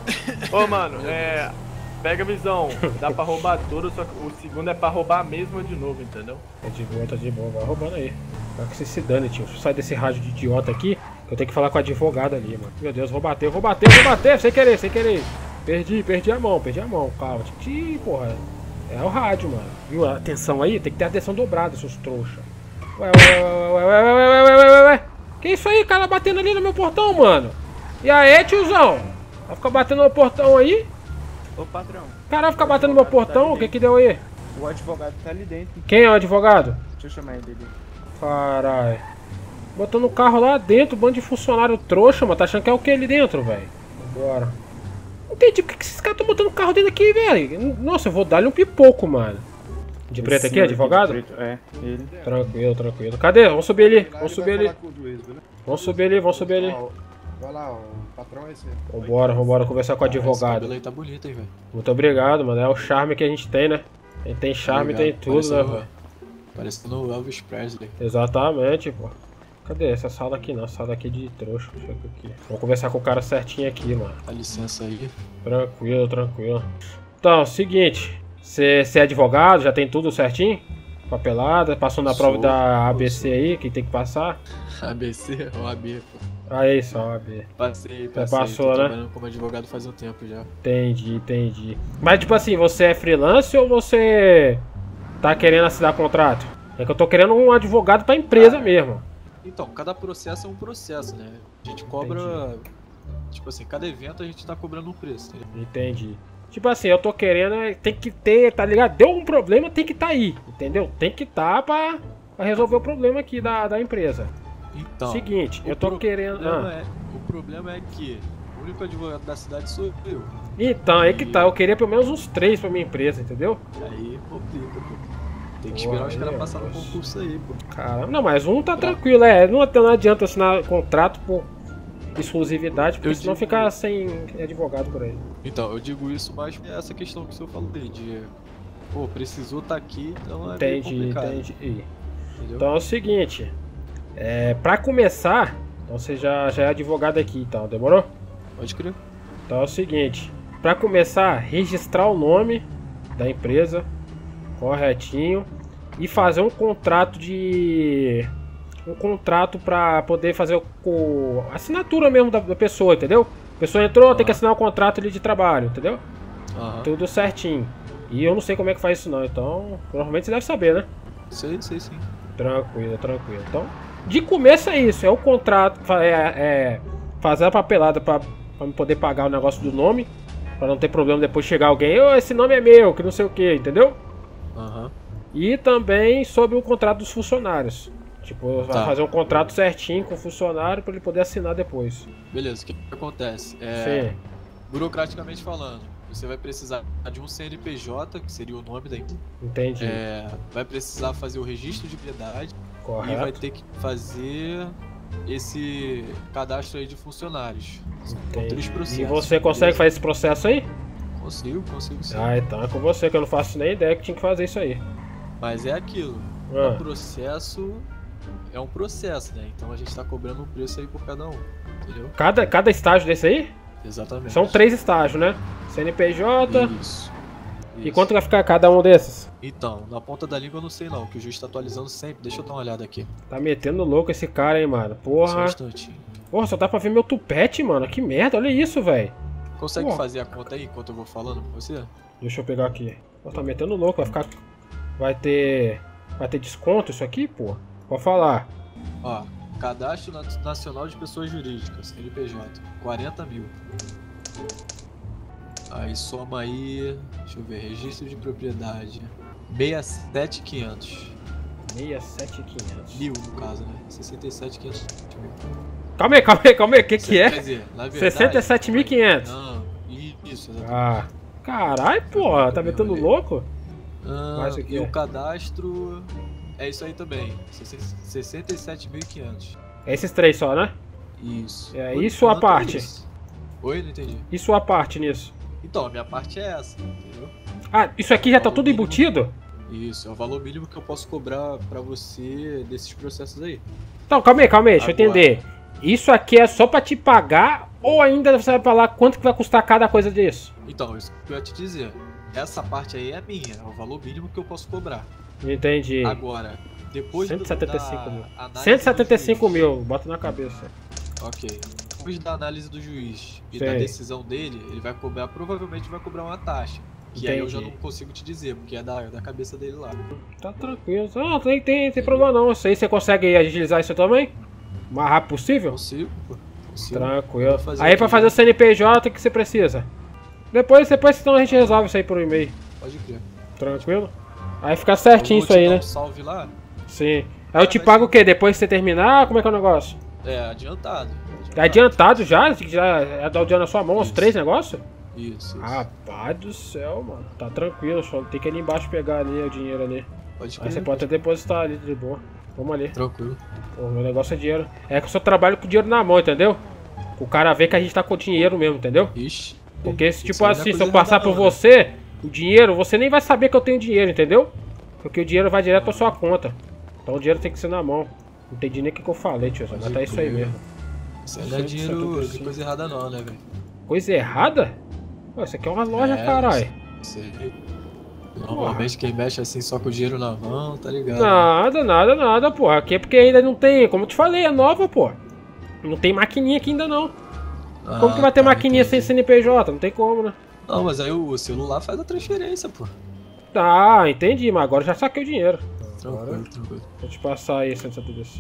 Ô, mano, é. Pega a visão, dá pra roubar tudo, só que o segundo é pra roubar mesmo de novo, entendeu? Tá de boa, tá de boa. Vai roubando aí. Vai que você se dane, tio. Sai desse rádio de idiota aqui, que eu tenho que falar com a advogada ali, mano. Meu Deus, vou bater, vou bater, vou bater, sem querer, sem querer. Perdi, perdi a mão, perdi a mão. Calma, titi, porra. É o rádio, mano. Viu a atenção aí? Tem que ter a atenção dobrada, seus trouxa. Ué, ué, ué, ué, ué, ué, ué, ué, ué, ué, ué. Que isso aí, cara batendo ali no meu portão, mano? E aí, tiozão? Vai ficar batendo no portão aí? Ô, patrão. Caralho, ficar batendo no meu portão? O que que deu aí? O advogado tá ali dentro. Quem é o advogado? Deixa eu chamar ele ali. Caralho. Botando o carro lá dentro, bando de funcionário trouxa, mano. Tá achando que é o que ali dentro, velho? Bora. Não entendi por que que esses caras estão botando o carro dentro aqui, velho. Nossa, eu vou dar-lhe um pipoco, mano. De preto aqui, advogado? De preto, é, ele. Tranquilo, tranquilo. Cadê? Vamos subir ali, vamos Ele subir vai ali. falar com o juiz, beleza? Vamos subir ali, vamos subir ali. Ó, vai lá, ó, o patrão é esse aí. Vambora, vambora conversar com o advogado. Esse aí tá bonito, hein, velho. Muito obrigado, mano. É o charme que a gente tem, né? A gente tem charme, tem tudo, né, velho? Parecendo o Elvis Presley. Exatamente, pô. Cadê? Essa sala aqui não, essa sala aqui de trouxa. Deixa eu ver aqui. Vamos conversar com o cara certinho aqui, mano. Dá licença aí. Tranquilo, tranquilo. Então, seguinte. Você é advogado, já tem tudo certinho? Papelada, passou na prova Sou, da A B eu C aí, que tem que passar? A B C ou A B, pô. Aí, só A B. Passei, Você passei. passou, Tô né? trabalhando como advogado faz um tempo já. Entendi, entendi. Mas, tipo assim, você é freelance ou você tá querendo assinar contrato? É que eu tô querendo um advogado pra empresa Ah, mesmo. Então, cada processo é um processo, né? A gente cobra... Tipo assim, cada evento a gente tá cobrando um preço, entendeu? Entendi. Tipo assim, eu tô querendo, é, tem que ter, tá ligado? Deu um problema, tem que tá aí, entendeu? Tem que tá pra, pra resolver o problema aqui da, da empresa. Então, Seguinte, eu tô pro- querendo... problema Ah. é- o problema é que o único advogado da cidade sou eu. Então, aí que tá, eu queria pelo menos uns três pra minha empresa, entendeu? Aí complica, pô. Tem que Pô, esperar os aí caras é passarem no osso. concurso aí, pô. Caramba, não, mas um tá tranquilo, é, não, não adianta assinar contrato por exclusividade, porque Eu senão digo- fica sem advogado por aí. Então, eu digo isso mais por essa questão que o senhor falou aí, de... Pô, precisou tá aqui, então é meio Entendi, complicado. entendi. Entendeu? Então é o seguinte, é, pra começar, então você já, já é advogado aqui, então, demorou? Pode crer. Então é o seguinte, pra começar, registrar o nome da empresa corretinho e fazer um contrato de... um contrato pra poder fazer o, o- a assinatura mesmo da, da pessoa, entendeu? A pessoa entrou, tem que assinar o contrato ali de trabalho, entendeu? Aham. Tudo certinho. E eu não sei como é que faz isso não, então provavelmente você deve saber, né? Sei, sei sim. Tranquilo, tranquilo. Então, de começo é isso, é o contrato, fa- é, é fazer a papelada pra, pra me poder pagar o negócio do nome, pra não ter problema depois chegar alguém, ô, esse nome é meu, que não sei o que, entendeu? Aham. E também sobre o contrato dos funcionários. Tipo, vai Tá. fazer um contrato certinho com o funcionário pra ele poder assinar depois. Beleza, o que, que acontece? É, Sim. burocraticamente falando, você vai precisar de um C N P J, que seria o nome da empresa. Entendi. É, vai precisar fazer o registro de propriedade. Correto. E vai ter que fazer esse cadastro aí de funcionários. São três Entendi. processos. E você consegue beleza? fazer esse processo aí? Consigo, consigo sim. Ah, então é com você, que eu não faço nem ideia que tinha que fazer isso aí. Mas é aquilo. Ah. O processo é um processo, né? Então a gente tá cobrando um preço aí por cada um. Entendeu? Cada, cada estágio desse aí? Exatamente. São três estágios, né? C N P J. Isso. E quanto vai ficar cada um desses? Então, na ponta da língua eu não sei não, que o juiz tá atualizando sempre. Deixa eu dar uma olhada aqui. Tá metendo louco esse cara, hein, mano. Só um Porra. instantinho. Porra, só dá pra ver meu tupete, mano. Que merda, olha isso, velho. Consegue Pô. fazer a conta aí enquanto eu vou falando pra você? Deixa eu pegar aqui. Pô, tá metendo louco, vai ficar... Vai ter... Vai ter desconto isso aqui, pô? Pode falar. Ó, Cadastro Na- Nacional de Pessoas Jurídicas, C N P J, quarenta mil. Aí soma aí, deixa eu ver, registro de propriedade, sessenta e sete mil e quinhentos. sessenta e sete mil e quinhentos. Mil no caso, né? sessenta e sete mil e quinhentos. Calma aí, calma aí, calma aí. O que que é? Quer dizer, na verdade... sessenta e sete mil e quinhentos. Não, isso, exatamente. Ah. Caralho, porra. Tá metendo louco? Ah, Mais o que e é? o cadastro é isso aí também, sessenta e sete mil e quinhentos. É esses três só, né? Isso. É Por isso a enquanto é parte? isso. Oi, não entendi. E sua parte nisso? Então, a minha parte é essa, entendeu? Ah, isso aqui já tá tudo embutido? Isso, é o valor mínimo que eu posso cobrar pra você desses processos aí. Então, calma aí, calma aí, deixa eu Agora. entender. Isso aqui é só pra te pagar ou ainda você vai falar quanto que vai custar cada coisa disso? Então, isso que eu ia te dizer. Essa parte aí é minha, é o valor mínimo que eu posso cobrar. Entendi. Agora, depois do- cento e setenta e cinco da mil. análise cento e setenta e do cinco juiz. mil, bota na cabeça. Ok. Depois da análise do juiz e Sei. da decisão dele, ele vai cobrar, provavelmente vai cobrar uma taxa. Que aí eu já Entendi. não consigo te dizer, porque é da, da cabeça dele lá. Tá tranquilo. Não, tem, tem, tem problema não. Isso aí você consegue agilizar isso também? O mais rápido possível? Consigo, pô. Consigo. Tranquilo. Vou fazer Aí aqui pra já. fazer o C N P J, o que você precisa? Depois, depois então a gente resolve isso aí por e-mail. Pode crer. Tranquilo? Aí fica certinho Eu vou isso te aí, dar né? um salve lá? Sim. Aí eu te pago o quê? Depois que você terminar? Como é que é o negócio? É, adiantado. Tá adiantado já? Já é dar o dia na sua mão, os três negócios? Isso, isso. Rapaz do céu, mano. Tá tranquilo, só tem que ir ali embaixo pegar ali o dinheiro ali. Pode Aí crer, você pode até depositar ali de boa. Vamos ali. Tranquilo. Pô, meu negócio é dinheiro. É que eu só trabalho com dinheiro na mão, entendeu? O cara vê que a gente tá com dinheiro mesmo, entendeu? Ixi. Porque se Isso tipo aí não é assim, se coisa eu passar errada por não, né? você, o dinheiro, você nem vai saber que eu tenho dinheiro, entendeu? Porque o dinheiro vai direto pra sua conta. Então o dinheiro tem que ser na mão. Não entendi nem o que, que eu falei, tio. Mas tá isso aí mesmo. Isso aí não é dinheiro de coisa errada não, né, velho? Coisa errada? Pô, isso aqui é uma loja, É, caralho. Sei. Normalmente quem mexe assim só com o dinheiro na mão, tá ligado? Nada, nada, nada, pô. Aqui é porque ainda não tem, como eu te falei, é nova, pô. Não tem maquininha aqui ainda não. Como que vai ter tá, maquininha sem C N P J? Não tem como, né? Não, mas aí o celular faz a transferência, pô. Tá, entendi, mas agora já saquei o dinheiro. Tranquilo, tranquilo. Vou te passar aí cento e setenta e cinco.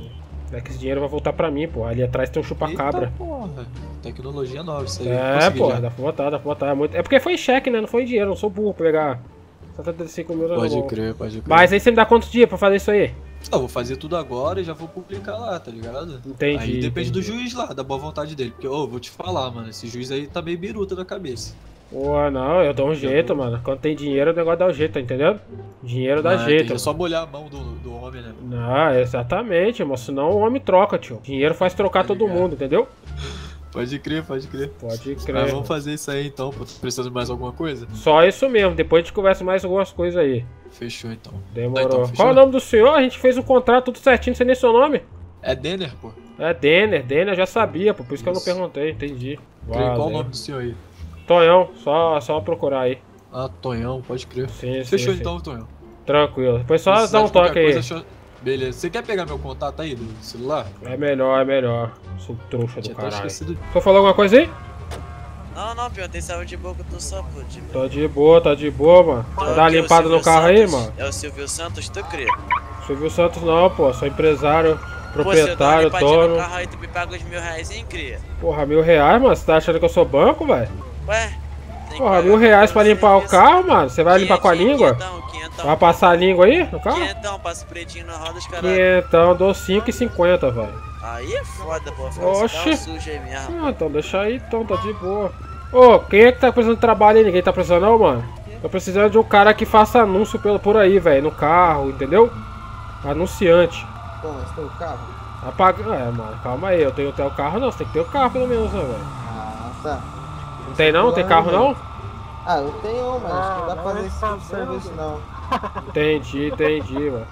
É que esse dinheiro vai voltar pra mim, pô. Ali atrás tem um chupa-cabra. Eita, porra. Tecnologia nova, isso aí. É, pô, dá pra botar, dá pra botar. É, muito... é porque foi em cheque, né? Não foi em dinheiro, não sou burro pra pegar setenta e cinco mil. Pode não. crer, pode crer. Mas aí você me dá quantos dias pra fazer isso aí? Eu vou fazer tudo agora e já vou publicar lá, tá ligado? Entendi. Aí depende entendi. do juiz lá, da boa vontade dele. Porque, ô, vou te falar, mano, esse juiz aí tá meio biruta na cabeça. Pô, não, eu dou um jeito, mano. Quando tem dinheiro, o negócio dá um jeito, tá entendendo? Dinheiro dá Ah, jeito. entendi. É só molhar a mão do, do homem, né? Não, exatamente, mas senão o homem troca, tio. Dinheiro faz trocar todo mundo, entendeu? Pode crer, pode crer. Pode crer. Mas vamos fazer isso aí então, pô. Precisando de mais alguma coisa? Só isso mesmo, depois a gente conversa mais algumas coisas aí. Fechou então. Demorou. Tá, então, fechou? Qual é o nome do senhor? A gente fez um contrato tudo certinho, não sei nem seu nome. É Denner, pô. É Denner, Denner eu já sabia, pô, por isso, isso. que eu não perguntei, entendi. Valeu. Qual o nome do senhor aí? Tonhão, só, só procurar aí. Ah, Tonhão, pode crer. Sim, Fechou sim, então, sim. Tonhão. Tranquilo, depois só Precisar dá um de qualquer toque aí. coisa, beleza, você quer pegar meu contato aí do celular? É melhor, é melhor. Sou trouxa do Tinha até caralho. esquecido. Só falou alguma coisa aí? Não, não, pior, tem saúde de boa que eu tô só, pô. De... Tô de boa, tá de boa, mano. Vai dar uma limpada no carro aí, mano? É o Silvio Santos, tu crê? Silvio Santos não, pô. Sou empresário, proprietário, Pô, se eu dar uma dono. no carro aí, tu me paga os mil reais, hein, cria? Porra, mil reais, mano? Você tá achando que eu sou banco, velho? Ué? Porra, mil reais pra limpar o carro, mano? Você vai limpar com a língua? Vai passar a língua aí no carro? Quinhentão, passa pretinho na roda, os caras. Quinhentão, dou cinco e cinquenta, velho. Aí é foda, pô. Oxi. Sujo aí mesmo. Ah, então deixa aí, então, tá de boa. Ô, quem é que tá precisando de trabalho aí? Ninguém tá precisando não, mano? Tô precisando de um cara que faça anúncio pelo, por aí, velho, no carro, entendeu? Anunciante. Pô, mas tem o carro? Apaga... É, mano, calma aí, eu tenho até o carro não, você tem que ter o carro pelo menos, né, velho? Ah, tá. Não tem não? Tem carro não? Ah, eu tenho, mas acho que não dá pra Ah, fazer esse tipo de serviço não. Entendi, entendi, mano.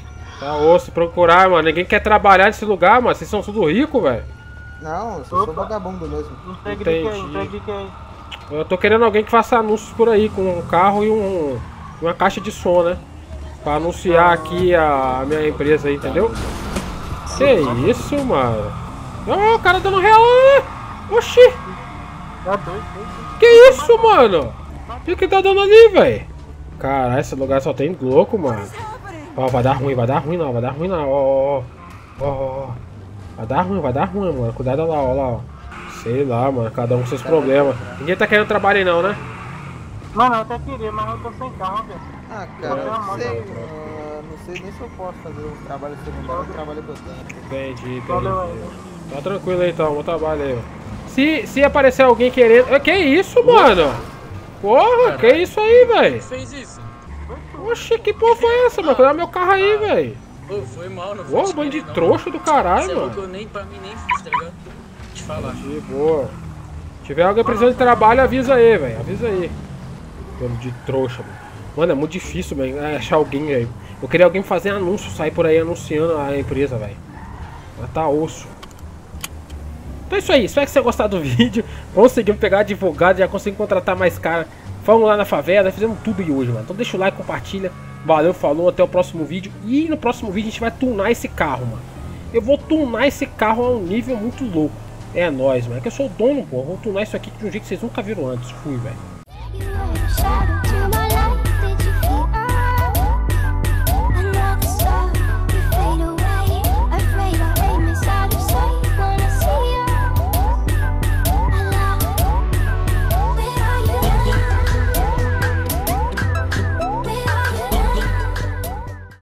Tá osso, procurar, mano. Ninguém quer trabalhar nesse lugar, mano. Vocês são tudo rico, velho. Não, eu sou, sou vagabundo mesmo. Entendi. Eu tô querendo alguém que faça anúncios por aí, com um carro e um, uma caixa de som, né? Pra anunciar aqui a, a minha empresa aí, entendeu? Que isso, mano? Ó, o cara dando real aí! Oxi! Que isso, mano? O que tá dando ali, velho? Caralho, esse lugar só tem louco, mano. Ó, vai dar ruim, vai dar ruim não, vai dar ruim não, ó, ó, ó. Vai dar ruim, vai dar ruim, mano. Cuidado lá, ó, lá, ó. Sei lá, mano, cada um com seus problemas. Ninguém tá querendo trabalho aí não, né? Não, não, eu até queria, mas eu tô sem carro, velho. Ah, cara, eu não sei, uh, não sei nem se eu posso fazer um trabalho secundário, o trabalho que eu tenho. Entendi, entendi. Tá tranquilo aí então, bom trabalho aí, ó. Se, se aparecer alguém querendo... Que isso, mano? Porra, que isso aí, velho? Fez isso? Oxi, que porra foi essa, mano? Cuidado meu carro aí, velho. Pô, foi mal, não foi? Ô, bando de trouxa do caralho, Você mano. que eu nem, pra mim nem fiz, tá ligado? Te falar. De boa. Se tiver alguém precisando de trabalho, avisa aí, velho. Avisa aí. Bando de trouxa, mano. Mano, é muito difícil, velho, achar alguém, velho. Eu queria alguém fazer anúncio, sair por aí anunciando a empresa, velho. Mas tá osso. Então é isso aí, espero que você tenha gostado do vídeo. Conseguimos pegar advogado, já conseguimos contratar mais cara. Fomos lá na favela, fizemos tudo aí hoje, mano. Então deixa o like, compartilha. Valeu, falou, até o próximo vídeo. E no próximo vídeo a gente vai tunar esse carro, mano. Eu vou tunar esse carro a um nível muito louco. É nóis, mano. É que eu sou o dono, pô. Eu vou tunar isso aqui de um jeito que vocês nunca viram antes. Fui, velho.